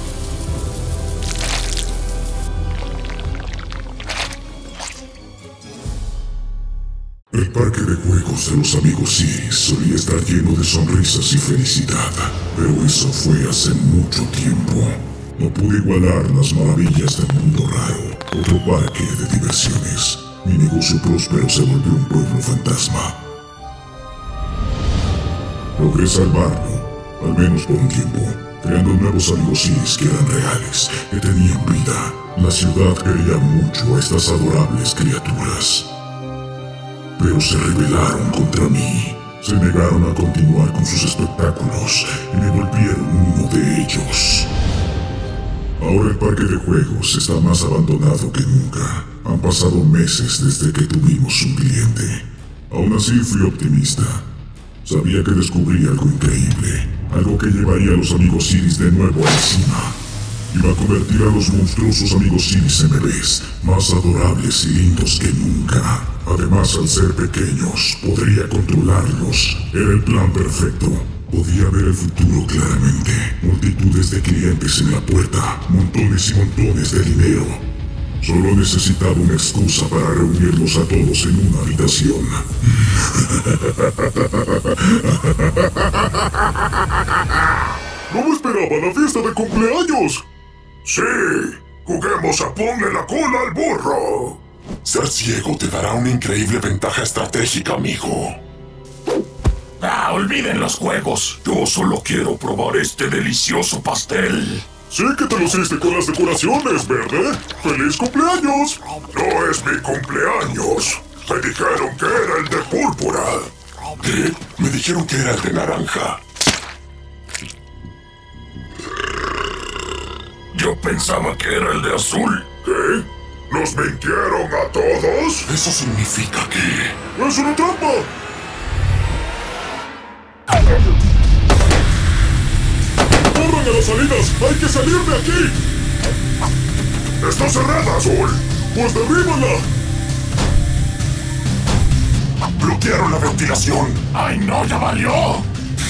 Speaker 1: El parque de juegos de los amigos Iris solía estar lleno de sonrisas y felicidad, pero eso fue hace mucho tiempo. No pude igualar las maravillas del mundo raro. Otro parque de diversiones. Mi negocio próspero se volvió un pueblo fantasma. Logré salvarlo, al menos por un tiempo, creando nuevos amigos Iris que eran reales, que tenían vida. La ciudad quería mucho a estas adorables criaturas. Pero se rebelaron contra mí. Se negaron a continuar con sus espectáculos y me volvieron uno de ellos. Ahora el parque de juegos está más abandonado que nunca. Han pasado meses desde que tuvimos un cliente. Aún así fui optimista. Sabía que descubrí algo increíble, algo que llevaría a los amigos Iris de nuevo a la cima. Iba a convertir a los monstruosos amigos Iris en bebés, más adorables y lindos que nunca. Además, al ser pequeños, podría controlarlos. Era el plan perfecto. Podía ver el futuro claramente. Multitudes de clientes en la puerta, montones y montones de dinero. Solo necesitaba una excusa para reunirlos a todos en una habitación. ¿Cómo esperaba la fiesta de cumpleaños?
Speaker 7: ¡Sí! ¡Juguemos a ponle la cola al burro!
Speaker 2: Ser ciego te dará una increíble ventaja estratégica, amigo.
Speaker 7: ¡Ah, olviden los juegos! Yo solo quiero probar este delicioso pastel.
Speaker 1: Sí que te lo hiciste con las decoraciones, ¿verdad? ¡Feliz cumpleaños!
Speaker 7: No es mi cumpleaños. Me dijeron que era el de púrpura.
Speaker 2: ¿Qué? Me dijeron que era el de naranja.
Speaker 7: Yo pensaba que era el de azul. ¿Qué? ¿Nos mintieron a todos?
Speaker 2: Eso significa que...
Speaker 1: ¡Es una trampa! ¡Corran a las salidas! ¡Hay que salir de aquí!
Speaker 7: ¡Está cerrada, Azul!
Speaker 1: ¡Pues derríbala!
Speaker 2: ¡Bloquearon la ventilación!
Speaker 7: ¡Ay, no! ¡Ya valió!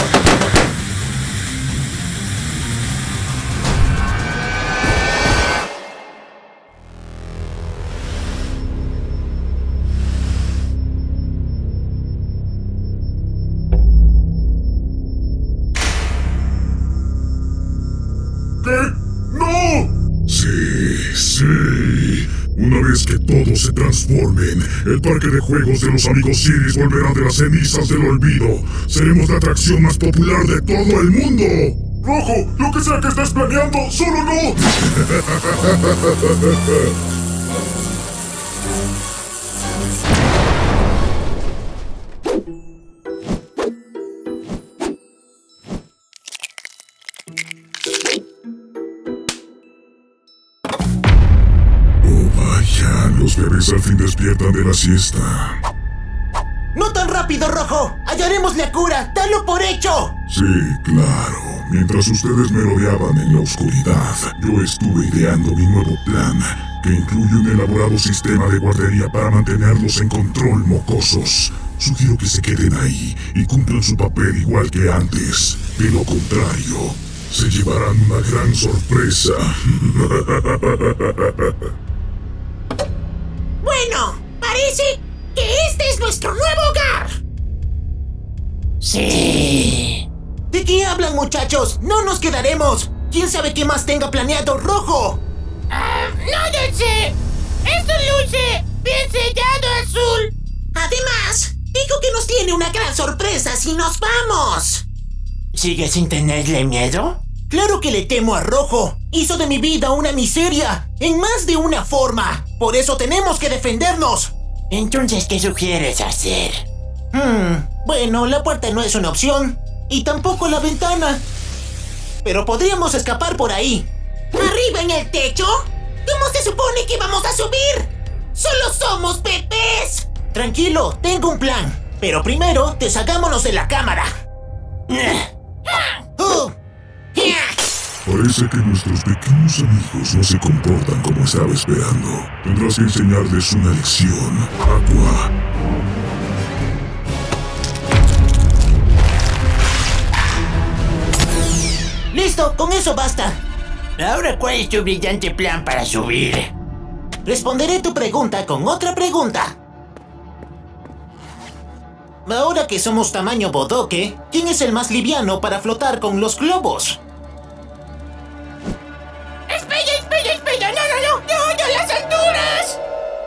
Speaker 1: ¿Qué? ¡No! Sí, sí. Una vez que todos se transformen, el parque de juegos de los amigos Iris volverá de las cenizas del olvido. Seremos la atracción más popular de todo el mundo. ¡Rojo! ¡Lo que sea que estés planeando, solo no! Los bebés al fin despiertan de la siesta.
Speaker 9: ¡No tan rápido, Rojo! ¡Hallaremos la cura! ¡Dalo por hecho!
Speaker 1: Sí, claro. Mientras ustedes me rodeaban en la oscuridad, yo estuve ideando mi nuevo plan, que incluye un elaborado sistema de guardería para mantenerlos en control, mocosos. Sugiero que se queden ahí y cumplan su papel igual que antes. De lo contrario, se llevarán una gran sorpresa.
Speaker 9: Bueno, parece que este es nuestro nuevo hogar. Sí. ¿De qué hablan, muchachos? No nos quedaremos. ¿Quién sabe qué más tenga planeado Rojo?
Speaker 10: Ah, no lo sé. Esto luce bien sellado, Azul.
Speaker 9: Además, dijo que nos tiene una gran sorpresa si nos vamos.
Speaker 10: ¿Sigues sin tenerle miedo?
Speaker 9: Claro que le temo a Rojo. Hizo de mi vida una miseria, en más de una forma. Por eso tenemos que defendernos.
Speaker 10: Entonces, ¿qué sugieres hacer?
Speaker 9: Hmm, bueno, la puerta no es una opción. Y tampoco la ventana. Pero podríamos escapar por ahí.
Speaker 10: ¿Arriba en el techo? ¿Cómo se supone que vamos a subir? ¡Solo somos bebés!
Speaker 9: Tranquilo, tengo un plan. Pero primero, deshagámonos de la cámara. Uh.
Speaker 1: Parece que nuestros pequeños amigos no se comportan como estaba esperando. Tendrás que enseñarles una lección, Aqua.
Speaker 9: ¡Listo! ¡Con eso basta!
Speaker 10: Ahora, ¿cuál es tu brillante plan para subir?
Speaker 9: Responderé tu pregunta con otra pregunta. Ahora que somos tamaño bodoque, ¿quién es el más liviano para flotar con los globos?
Speaker 10: ¡Espera, espera, espera! ¡No, no, no! ¡No, no, las alturas!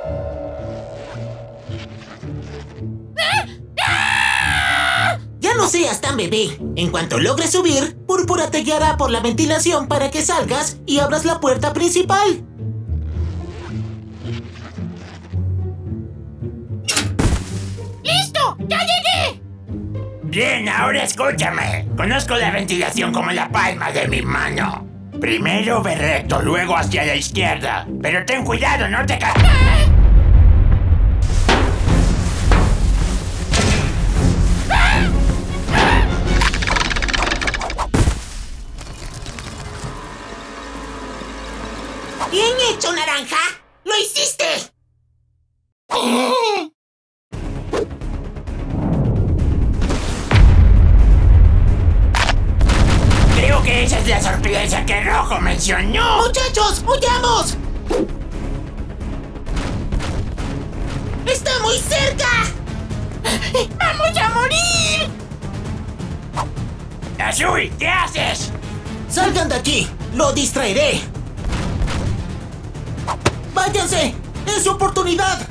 Speaker 9: Ya no seas tan bebé. En cuanto logres subir, Púrpura te guiará por la ventilación para que salgas y abras la puerta principal.
Speaker 10: ¡Listo! ¡Ya llegué! Bien, ahora escúchame. Conozco la ventilación como la palma de mi mano. Primero ve recto, luego hacia la izquierda. Pero ten cuidado, no te ca...
Speaker 9: ¡Bien hecho, Naranja! ¡Lo hiciste!
Speaker 10: Creo que esa es la sorpresa que Rojo mencionó.
Speaker 9: ¡Muchachos, huyamos! ¡Está muy cerca!
Speaker 10: ¡Vamos a morir! Azul, ¿qué haces?
Speaker 9: ¡Salgan de aquí! ¡Lo distraeré! ¡Váyanse! ¡Es su oportunidad!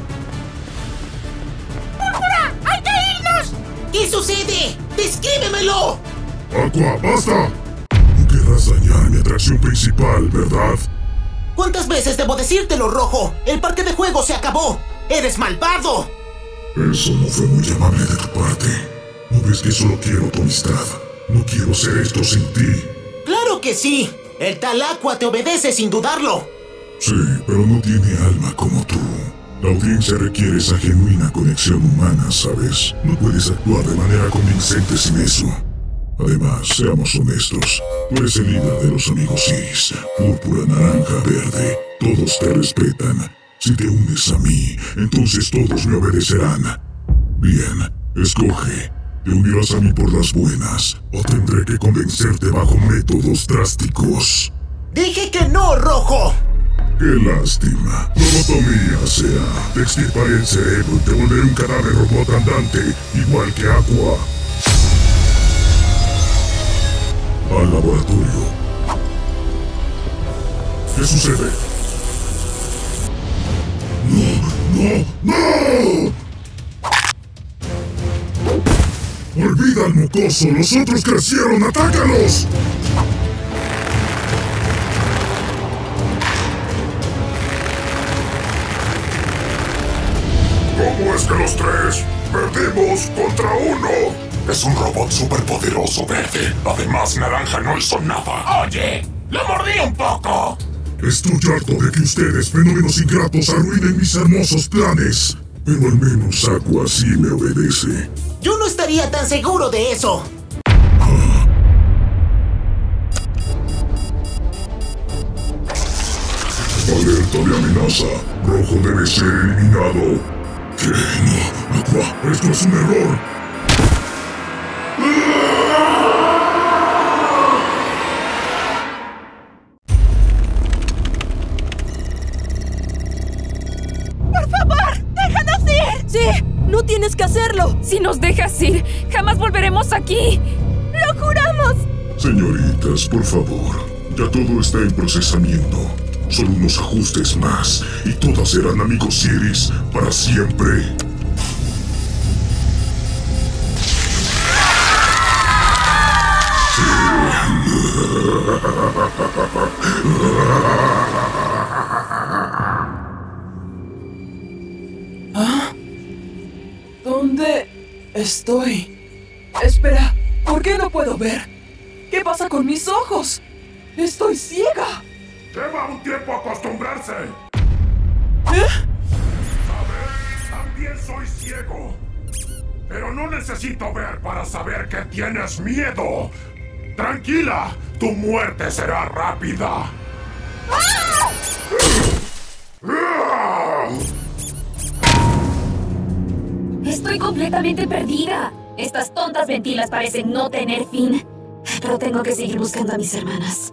Speaker 10: ¡Púrpura! ¡Hay que irnos!
Speaker 9: ¿Qué sucede? ¡Descríbemelo!
Speaker 1: Aqua, basta. No querrás dañar mi atracción principal, ¿verdad?
Speaker 9: ¿Cuántas veces debo decírtelo, Rojo? ¡El parque de juegos se acabó! ¡Eres malvado!
Speaker 1: Eso no fue muy amable de tu parte. ¿No ves que solo quiero tu amistad? No quiero hacer esto sin ti.
Speaker 9: ¡Claro que sí! El tal Aqua te obedece sin dudarlo.
Speaker 1: Sí, pero no tiene alma como tú. La audiencia requiere esa genuina conexión humana, ¿sabes? No puedes actuar de manera convincente sin eso. Además, seamos honestos. Tú eres el líder de los amigos Iris. Púrpura, naranja, verde. Todos te respetan. Si te unes a mí, entonces todos me obedecerán. Bien, escoge. ¿Te unirás a mí por las buenas o tendré que convencerte bajo métodos drásticos?
Speaker 9: ¡Dije que no, Rojo!
Speaker 1: ¡Qué lástima! Lobotomía, sea. Te extirparé el cerebro y te volveré un cadáver robot andante, igual que Aqua. Al laboratorio. ¿Qué sucede? ¡No! ¡No! ¡No! ¡Olvida al mocoso! ¡Los otros crecieron! ¡Atácalos!
Speaker 2: ¿Cómo es que los tres perdimos contra uno? Es un robot superpoderoso, Verde. Además, Naranja no hizo nada.
Speaker 7: Oye, lo mordí un poco.
Speaker 1: Estoy harto de que ustedes, fenómenos ingratos, arruinen mis hermosos planes. Pero al menos Aqua sí me obedece.
Speaker 9: Yo no estaría tan seguro de eso.
Speaker 1: Ah. Alerta de amenaza. Rojo debe ser eliminado. ¿Qué? No, Aqua, esto es un error.
Speaker 6: ¡Por favor! ¡Déjanos ir!
Speaker 11: ¡Sí! ¡No tienes que hacerlo! Si nos dejas ir, jamás volveremos aquí.
Speaker 6: ¡Lo juramos!
Speaker 1: Señoritas, por favor. Ya todo está en procesamiento. Solo unos ajustes más y todas serán amigos Iris para siempre.
Speaker 12: ¿Ah? ¿Dónde estoy? Espera, ¿por qué no puedo ver? ¿Qué pasa con mis ojos? ¡Estoy ciega!
Speaker 2: Lleva un tiempo acostumbrarse.
Speaker 12: ¿Eh?
Speaker 2: A ver, también soy ciego. necesito ver para saber que tienes miedo. Tranquila, tu muerte será rápida.
Speaker 11: Estoy completamente perdida. Estas tontas ventilas parecen no tener fin. Pero tengo que seguir buscando a mis hermanas.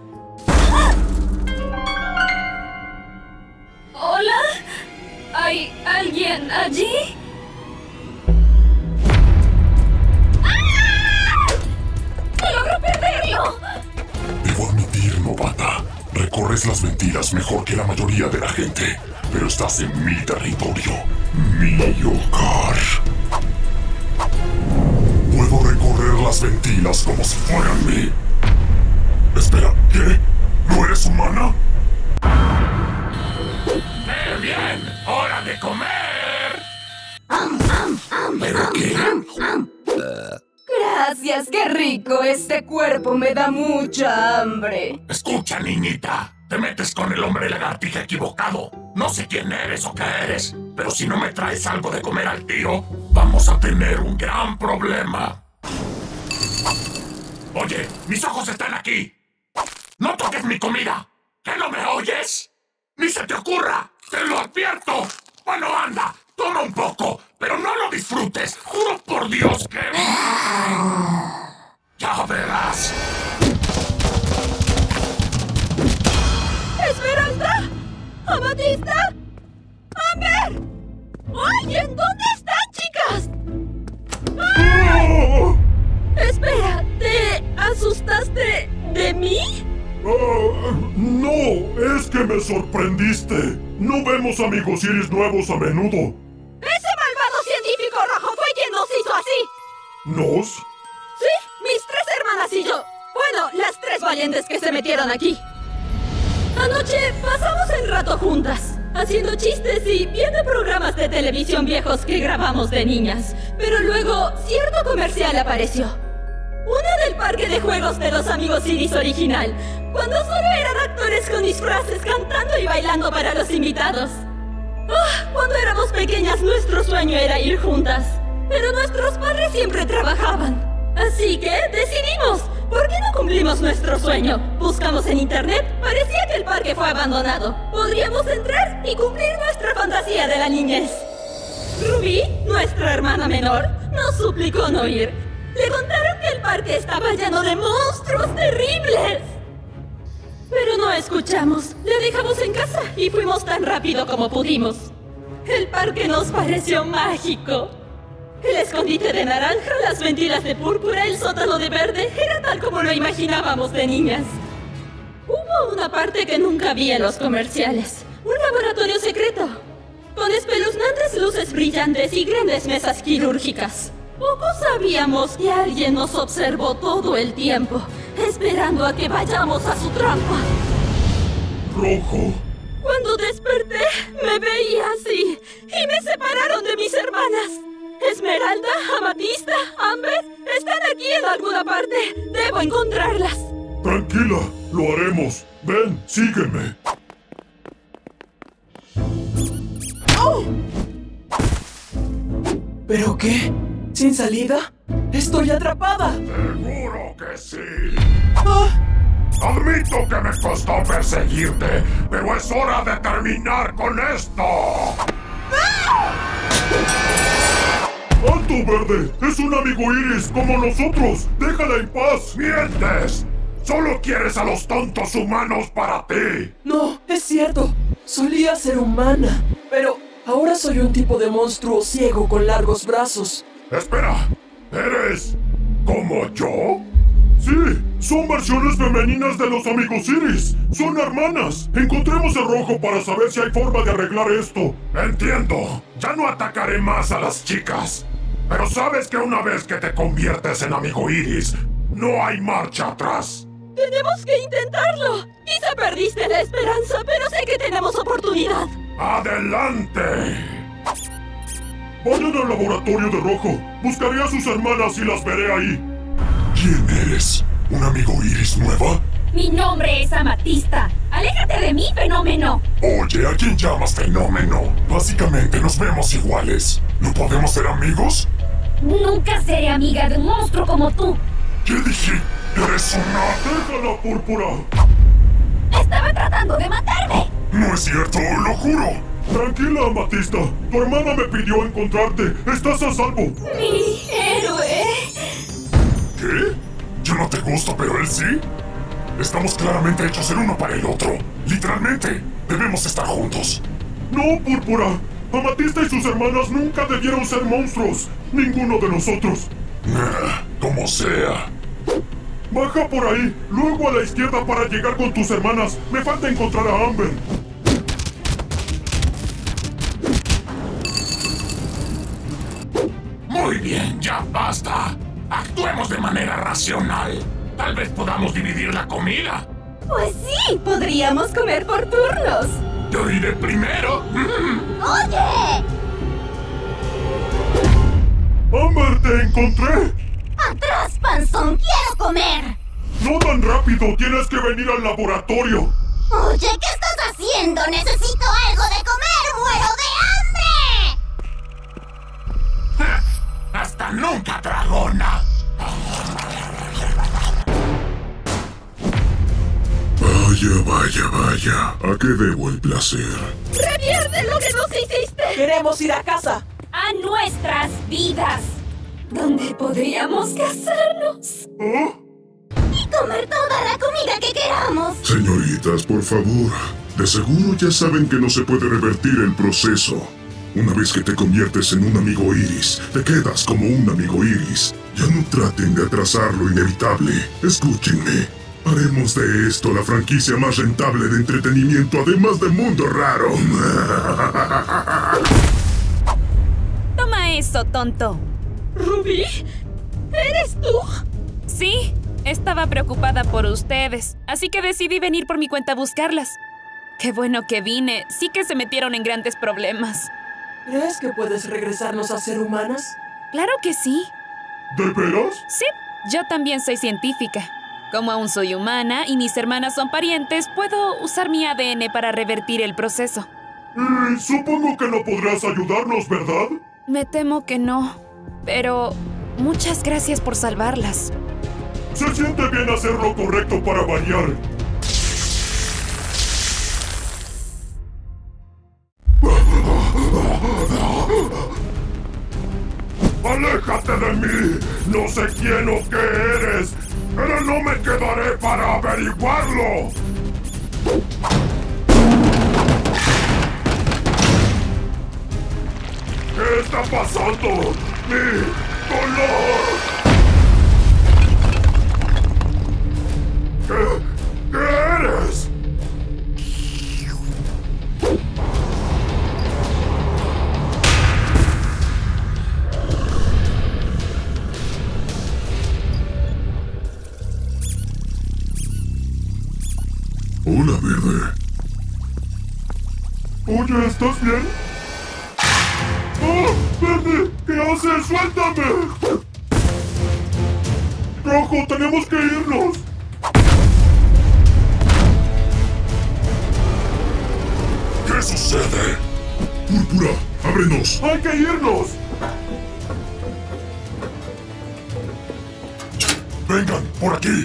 Speaker 11: ¿Hola? ¿Hay alguien allí? ¡No logro perderlo!
Speaker 2: Debo admitir, novata, recorres las ventilas mejor que la mayoría de la gente, pero estás en mi territorio, mi hogar. Puedo recorrer las ventilas como si fueran mi... Espera, ¿qué? ¿No eres humana?
Speaker 7: ¡Bien, bien! ¡Hora de comer!
Speaker 2: ¿Pero qué?
Speaker 6: Gracias, qué rico. Este cuerpo me da mucha hambre.
Speaker 7: Escucha, niñita. Te metes con el hombre lagartija equivocado. No sé quién eres o qué eres, pero si no me traes algo de comer al tiro, vamos a tener un gran problema. Oye, mis ojos están aquí. ¡No toques mi comida! ¿Que no me oyes? ¡Ni se te ocurra! ¡Te lo advierto! Bueno, anda, toma un poco, pero no lo disfrutes. Juro por Dios que... Ya verás.
Speaker 6: ¡Esmeralda! ¡Amatista! ¡Amber! ¡Oye! ¿Dónde están, chicas? ¡Ah! Espera, ¿te asustaste de mí?
Speaker 2: Uh, no, es que me sorprendiste. No vemos amigos Iris nuevos a menudo.
Speaker 6: ¡Ese malvado científico rojo fue quien nos hizo así!
Speaker 2: ¿Nos?
Speaker 6: Sí, mis tres hermanas y yo. Bueno, las tres valientes que se metieron aquí. Anoche pasamos el rato juntas, haciendo chistes y viendo programas de televisión viejos que grabamos de niñas. Pero luego, cierto comercial apareció. Uno del parque de juegos de los amigos Iris original, cuando solo eran actores con disfraces cantando y bailando para los invitados. Oh, cuando éramos pequeñas nuestro sueño era ir juntas, pero nuestros padres siempre trabajaban. Así que decidimos, ¿por qué no cumplimos nuestro sueño? Buscamos en internet, parecía que el parque fue abandonado. Podríamos entrar y cumplir nuestra fantasía de la niñez. Ruby, nuestra hermana menor, nos suplicó no ir. Le contaron que el parque estaba lleno de monstruos terribles. Pero no escuchamos. Le dejamos en casa y fuimos tan rápido como pudimos. El parque nos pareció mágico. El escondite de naranja, las ventilas de púrpura, el sótano de verde, era tal como lo imaginábamos de niñas. Hubo una parte que nunca vi en los comerciales. Un laboratorio secreto, con espeluznantes luces brillantes y grandes mesas quirúrgicas. Poco sabíamos que alguien nos observó todo el tiempo, esperando a que vayamos a su trampa.
Speaker 2: Rojo.
Speaker 6: Cuando desperté, me veía así, y me separaron de mis hermanas. Esmeralda, Amatista, Amber, están aquí en alguna parte. Debo encontrarlas.
Speaker 2: Tranquila, lo haremos. Ven, sígueme.
Speaker 12: ¡Oh! ¿Pero qué? ¿Sin salida? ¡Estoy atrapada!
Speaker 2: Seguro que sí.
Speaker 12: ¡Ah!
Speaker 2: Admito que me costó perseguirte, pero es hora de terminar con esto. ¡Ah! ¡Alto, Verde! ¡Es un amigo Iris como nosotros! ¡Déjala en paz! ¡Mientes! ¡Solo quieres a los tontos humanos para ti!
Speaker 12: No, es cierto. Solía ser humana, pero ahora soy un tipo de monstruo ciego con largos brazos.
Speaker 2: Espera, ¿eres como yo? Sí, son versiones femeninas de los amigos Iris. Son hermanas. Encontremos el rojo para saber si hay forma de arreglar esto. Entiendo. Ya no atacaré más a las chicas. Pero sabes que una vez que te conviertes en amigo Iris, no hay marcha atrás.
Speaker 6: Tenemos que intentarlo. Quizá perdiste la esperanza, pero sé que tenemos oportunidad.
Speaker 2: ¡Adelante! Vayan al laboratorio de rojo. Buscaré a sus hermanas y las veré ahí. ¿Quién eres? ¿Un amigo Iris nueva?
Speaker 11: Mi nombre es Amatista. ¡Aléjate de mí, fenómeno!
Speaker 2: Oye, ¿a quién llamas fenómeno? Básicamente nos vemos iguales. ¿No podemos ser amigos?
Speaker 11: Nunca seré amiga de un monstruo como tú.
Speaker 2: ¿Qué dije? ¡Eres una...
Speaker 1: ¡Déjala, Púrpura!
Speaker 11: ¡Estaba tratando de matarme!
Speaker 2: No es cierto, lo juro.
Speaker 1: Tranquila, Amatista. Tu hermana me pidió encontrarte. Estás a salvo.
Speaker 11: ¡Mi héroe!
Speaker 2: ¿Qué? Yo no te gusto, pero él sí. Estamos claramente hechos el uno para el otro. Literalmente, debemos estar juntos.
Speaker 1: No, Púrpura. Amatista y sus hermanas nunca debieron ser monstruos. Ninguno de nosotros.
Speaker 2: Nah, como sea.
Speaker 1: Baja por ahí, luego a la izquierda para llegar con tus hermanas. Me falta encontrar a Amber.
Speaker 7: Muy bien, ya basta. Actuemos de manera racional. Tal vez podamos dividir la comida.
Speaker 6: Pues sí, podríamos comer por turnos.
Speaker 7: Yo iré primero.
Speaker 3: ¡Oye!
Speaker 1: ¡Amber, te encontré!
Speaker 3: ¡Atrás, panzón! ¡Quiero comer!
Speaker 1: No tan rápido, tienes que venir al laboratorio.
Speaker 3: Oye, ¿qué estás haciendo? ¡Necesito algo de comer! ¡Muero de hambre!
Speaker 7: ¡Hasta nunca, dragona!
Speaker 1: Vaya, vaya, vaya. ¿A qué debo el placer?
Speaker 11: ¡Revierte lo que nos hiciste!
Speaker 12: Queremos ir a casa.
Speaker 11: ¡A nuestras vidas! ¿Dónde podríamos casarnos?
Speaker 1: ¿Oh?
Speaker 3: Y comer toda la comida que queramos.
Speaker 1: Señoritas, por favor. De seguro ya saben que no se puede revertir el proceso. Una vez que te conviertes en un amigo iris, te quedas como un amigo iris. Ya no traten de atrasar lo inevitable. Escúchenme. Haremos de esto la franquicia más rentable de entretenimiento, además de Mundo Raro.
Speaker 13: Toma eso, tonto.
Speaker 11: ¿Rubí? ¿Eres tú?
Speaker 13: Sí, estaba preocupada por ustedes, así que decidí venir por mi cuenta a buscarlas. Qué bueno que vine, sí que se metieron en grandes problemas.
Speaker 12: ¿Crees que puedes regresarnos a ser humanas?
Speaker 13: Claro que sí.
Speaker 1: ¿De veras?
Speaker 13: Sí, yo también soy científica. Como aún soy humana y mis hermanas son parientes, puedo usar mi A D N para revertir el proceso.
Speaker 1: Y supongo que no podrás ayudarnos, ¿verdad?
Speaker 13: Me temo que no, pero muchas gracias por salvarlas.
Speaker 1: Se siente bien hacer lo correcto para variar. ¡Aléjate de mí! ¡No sé quién o qué eres! ¡Pero no me quedaré para averiguarlo! ¿Qué está pasando? ¡Mi color! ¿Qué? ¿Qué eres? Hola, Verde. Oye, ¿estás bien? ¡Oh, Verde! ¿Qué haces? ¡Suéltame! Rojo, tenemos que irnos.
Speaker 2: ¿Qué sucede?
Speaker 1: Púrpura, ábrenos. ¡Hay que irnos!
Speaker 2: Vengan, por aquí.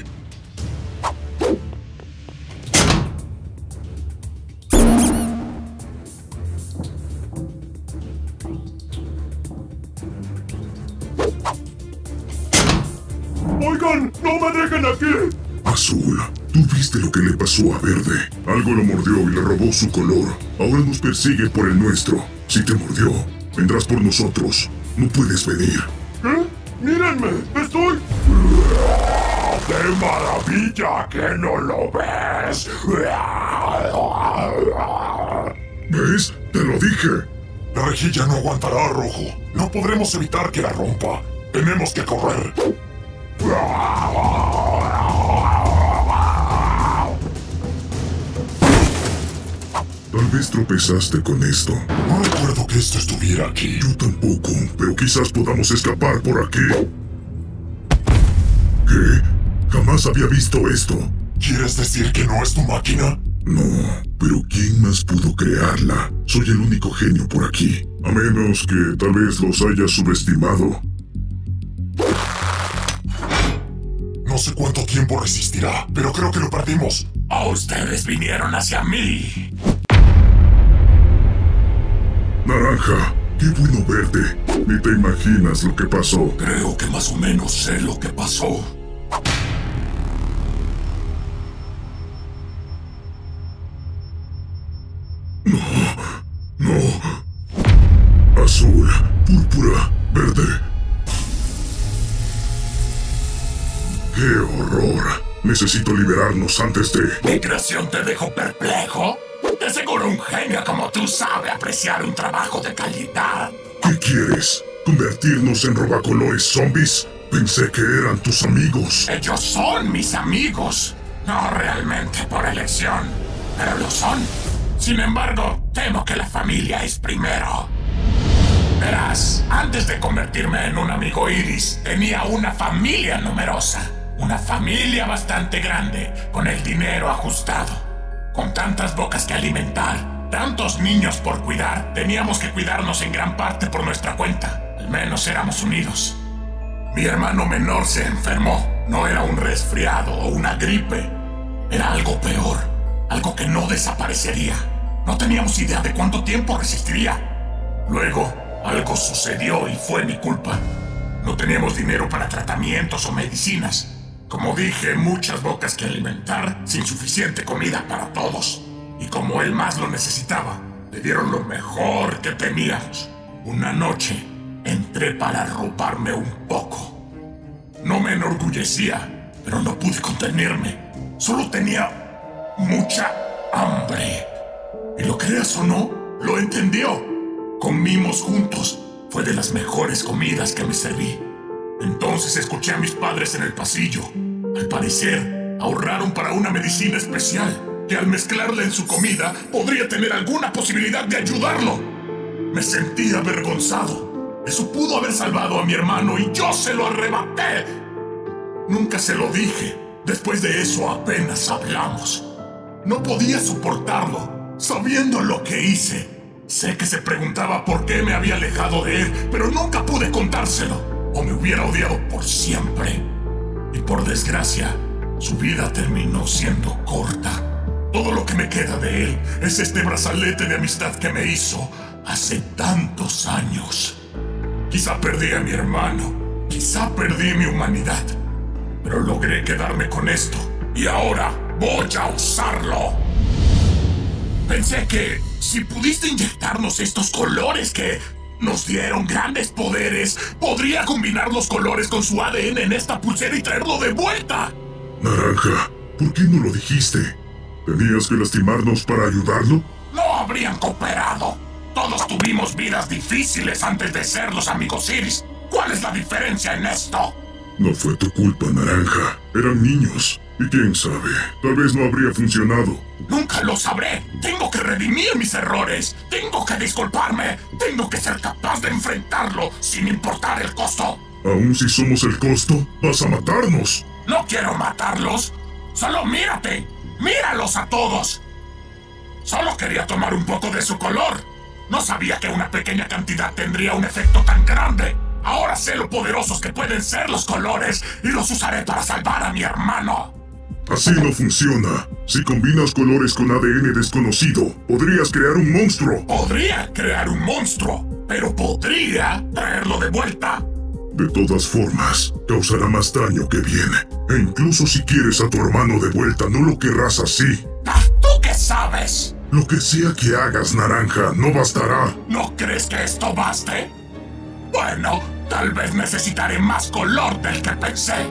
Speaker 1: ¡Oigan! ¡No me dejen aquí! Azul, tú viste lo que le pasó a Verde. Algo lo mordió y le robó su color. Ahora nos persigue por el nuestro. Si te mordió, vendrás por nosotros. No puedes venir. ¿Qué? ¡Mírenme! ¡Estoy...!
Speaker 2: ¡Qué maravilla que no lo ves!
Speaker 1: ¿Ves? ¡Te lo dije!
Speaker 2: La rejilla no aguantará, Rojo. No podremos evitar que la rompa. Tenemos que correr.
Speaker 1: Tal vez tropezaste con esto.
Speaker 2: No recuerdo que esto estuviera aquí.
Speaker 1: Yo tampoco, pero quizás podamos escapar por aquí. ¿Qué? Jamás había visto esto.
Speaker 2: ¿Quieres decir que no es tu máquina?
Speaker 1: No, pero ¿quién más pudo crearla? Soy el único genio por aquí. A menos que tal vez los haya subestimado.
Speaker 2: No sé cuánto tiempo resistirá, pero creo que lo perdimos.
Speaker 7: Oh, ustedes vinieron hacia mí.
Speaker 1: Naranja, qué bueno verte. Ni te imaginas lo que pasó.
Speaker 7: Creo que más o menos sé lo que pasó.
Speaker 1: No, no. Azul, púrpura, verde. ¡Qué horror! Necesito liberarnos antes de...
Speaker 7: ¿Mi creación te dejó perplejo? De seguro un genio como tú sabe apreciar un trabajo de calidad.
Speaker 1: ¿Qué quieres? ¿Convertirnos en robacolores zombies? Pensé que eran tus amigos.
Speaker 7: Ellos son mis amigos. No realmente por elección, pero lo son. Sin embargo, temo que la familia es primero. Verás, antes de convertirme en un amigo Iris, tenía una familia numerosa. Una familia bastante grande, con el dinero ajustado. Con tantas bocas que alimentar, tantos niños por cuidar, teníamos que cuidarnos en gran parte por nuestra cuenta. Al menos éramos unidos. Mi hermano menor se enfermó. No era un resfriado o una gripe. Era algo peor. Algo que no desaparecería. No teníamos idea de cuánto tiempo resistiría. Luego, algo sucedió y fue mi culpa. No teníamos dinero para tratamientos o medicinas. Como dije, muchas bocas que alimentar sin suficiente comida para todos. Y como él más lo necesitaba, le dieron lo mejor que teníamos. Una noche, entré para robarme un poco. No me enorgullecía, pero no pude contenerme. Solo tenía mucha hambre. Y lo creas o no, lo entendió. Comimos juntos. Fue de las mejores comidas que me serví. Entonces escuché a mis padres en el pasillo. Al parecer, ahorraron para una medicina especial que al mezclarla en su comida podría tener alguna posibilidad de ayudarlo. Me sentí avergonzado. Eso pudo haber salvado a mi hermano y yo se lo arrebaté. Nunca se lo dije. Después de eso apenas hablamos. No podía soportarlo, sabiendo lo que hice. Sé que se preguntaba por qué me había alejado de él, pero nunca pude contárselo. O me hubiera odiado por siempre. Y por desgracia, su vida terminó siendo corta. Todo lo que me queda de él es este brazalete de amistad que me hizo hace tantos años. Quizá perdí a mi hermano, quizá perdí mi humanidad, pero logré quedarme con esto y ahora voy a usarlo. Pensé que si pudiste inyectarnos estos colores que nos dieron grandes poderes, podría combinar los colores con su A D N en esta pulsera y traerlo de vuelta.
Speaker 1: Naranja, ¿por qué no lo dijiste? ¿Tenías que lastimarnos para ayudarlo?
Speaker 7: No habrían cooperado. Todos tuvimos vidas difíciles antes de ser los amigos Iris. ¿Cuál es la diferencia en esto?
Speaker 1: No fue tu culpa, Naranja. Eran niños. Y quién sabe, tal vez no habría funcionado.
Speaker 7: Nunca lo sabré. Tengo que redimir mis errores. Tengo que disculparme. Tengo que ser capaz de enfrentarlo sin importar el costo.
Speaker 1: Aún si somos el costo, vas a matarnos.
Speaker 7: No quiero matarlos. Solo mírate. Míralos a todos. Solo quería tomar un poco de su color. No sabía que una pequeña cantidad tendría un efecto tan grande. Ahora sé lo poderosos que pueden ser los colores y los usaré para salvar a mi hermano.
Speaker 1: Así no funciona. Si combinas colores con A D N desconocido, podrías crear un monstruo.
Speaker 7: Podría crear un monstruo, pero podría traerlo de vuelta.
Speaker 1: De todas formas, causará más daño que bien. E incluso si quieres a tu hermano de vuelta, no lo querrás así.
Speaker 7: Ah, ¿tú qué sabes?
Speaker 1: Lo que sea que hagas, Naranja, no bastará.
Speaker 7: ¿No crees que esto baste? Bueno, tal vez necesitaré más color del que pensé.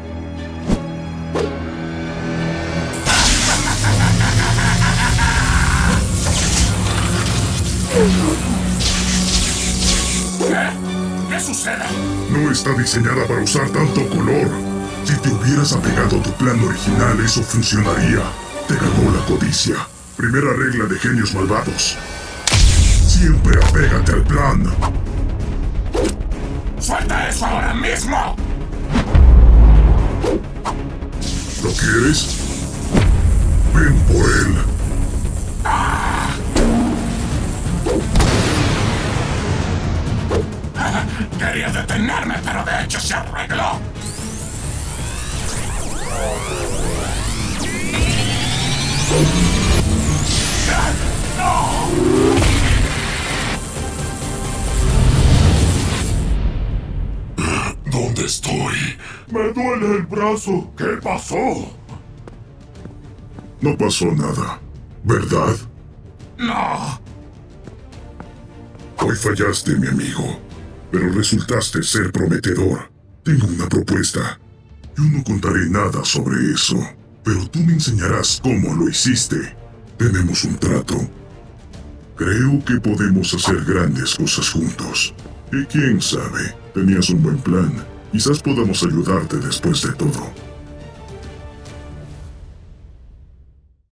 Speaker 7: ¿Qué? ¿Qué sucede?
Speaker 1: No está diseñada para usar tanto color. Si te hubieras apegado a tu plan original, eso funcionaría. Te ganó la codicia. Primera regla de genios malvados. Siempre apégate al plan.
Speaker 7: ¡Suelta eso ahora mismo!
Speaker 1: ¿Lo quieres? Ven por él.
Speaker 7: ¡Ah! Quería detenerme, pero de hecho se arregló.
Speaker 2: ¿Dónde estoy?
Speaker 7: Me duele el brazo. ¿Qué pasó?
Speaker 1: No pasó nada, ¿verdad?
Speaker 7: No.
Speaker 1: Hoy fallaste, mi amigo, pero resultaste ser prometedor. Tengo una propuesta. Yo no contaré nada sobre eso, pero tú me enseñarás cómo lo hiciste. Tenemos un trato. Creo que podemos hacer grandes cosas juntos. Y quién sabe, tenías un buen plan. Quizás podamos ayudarte después de todo.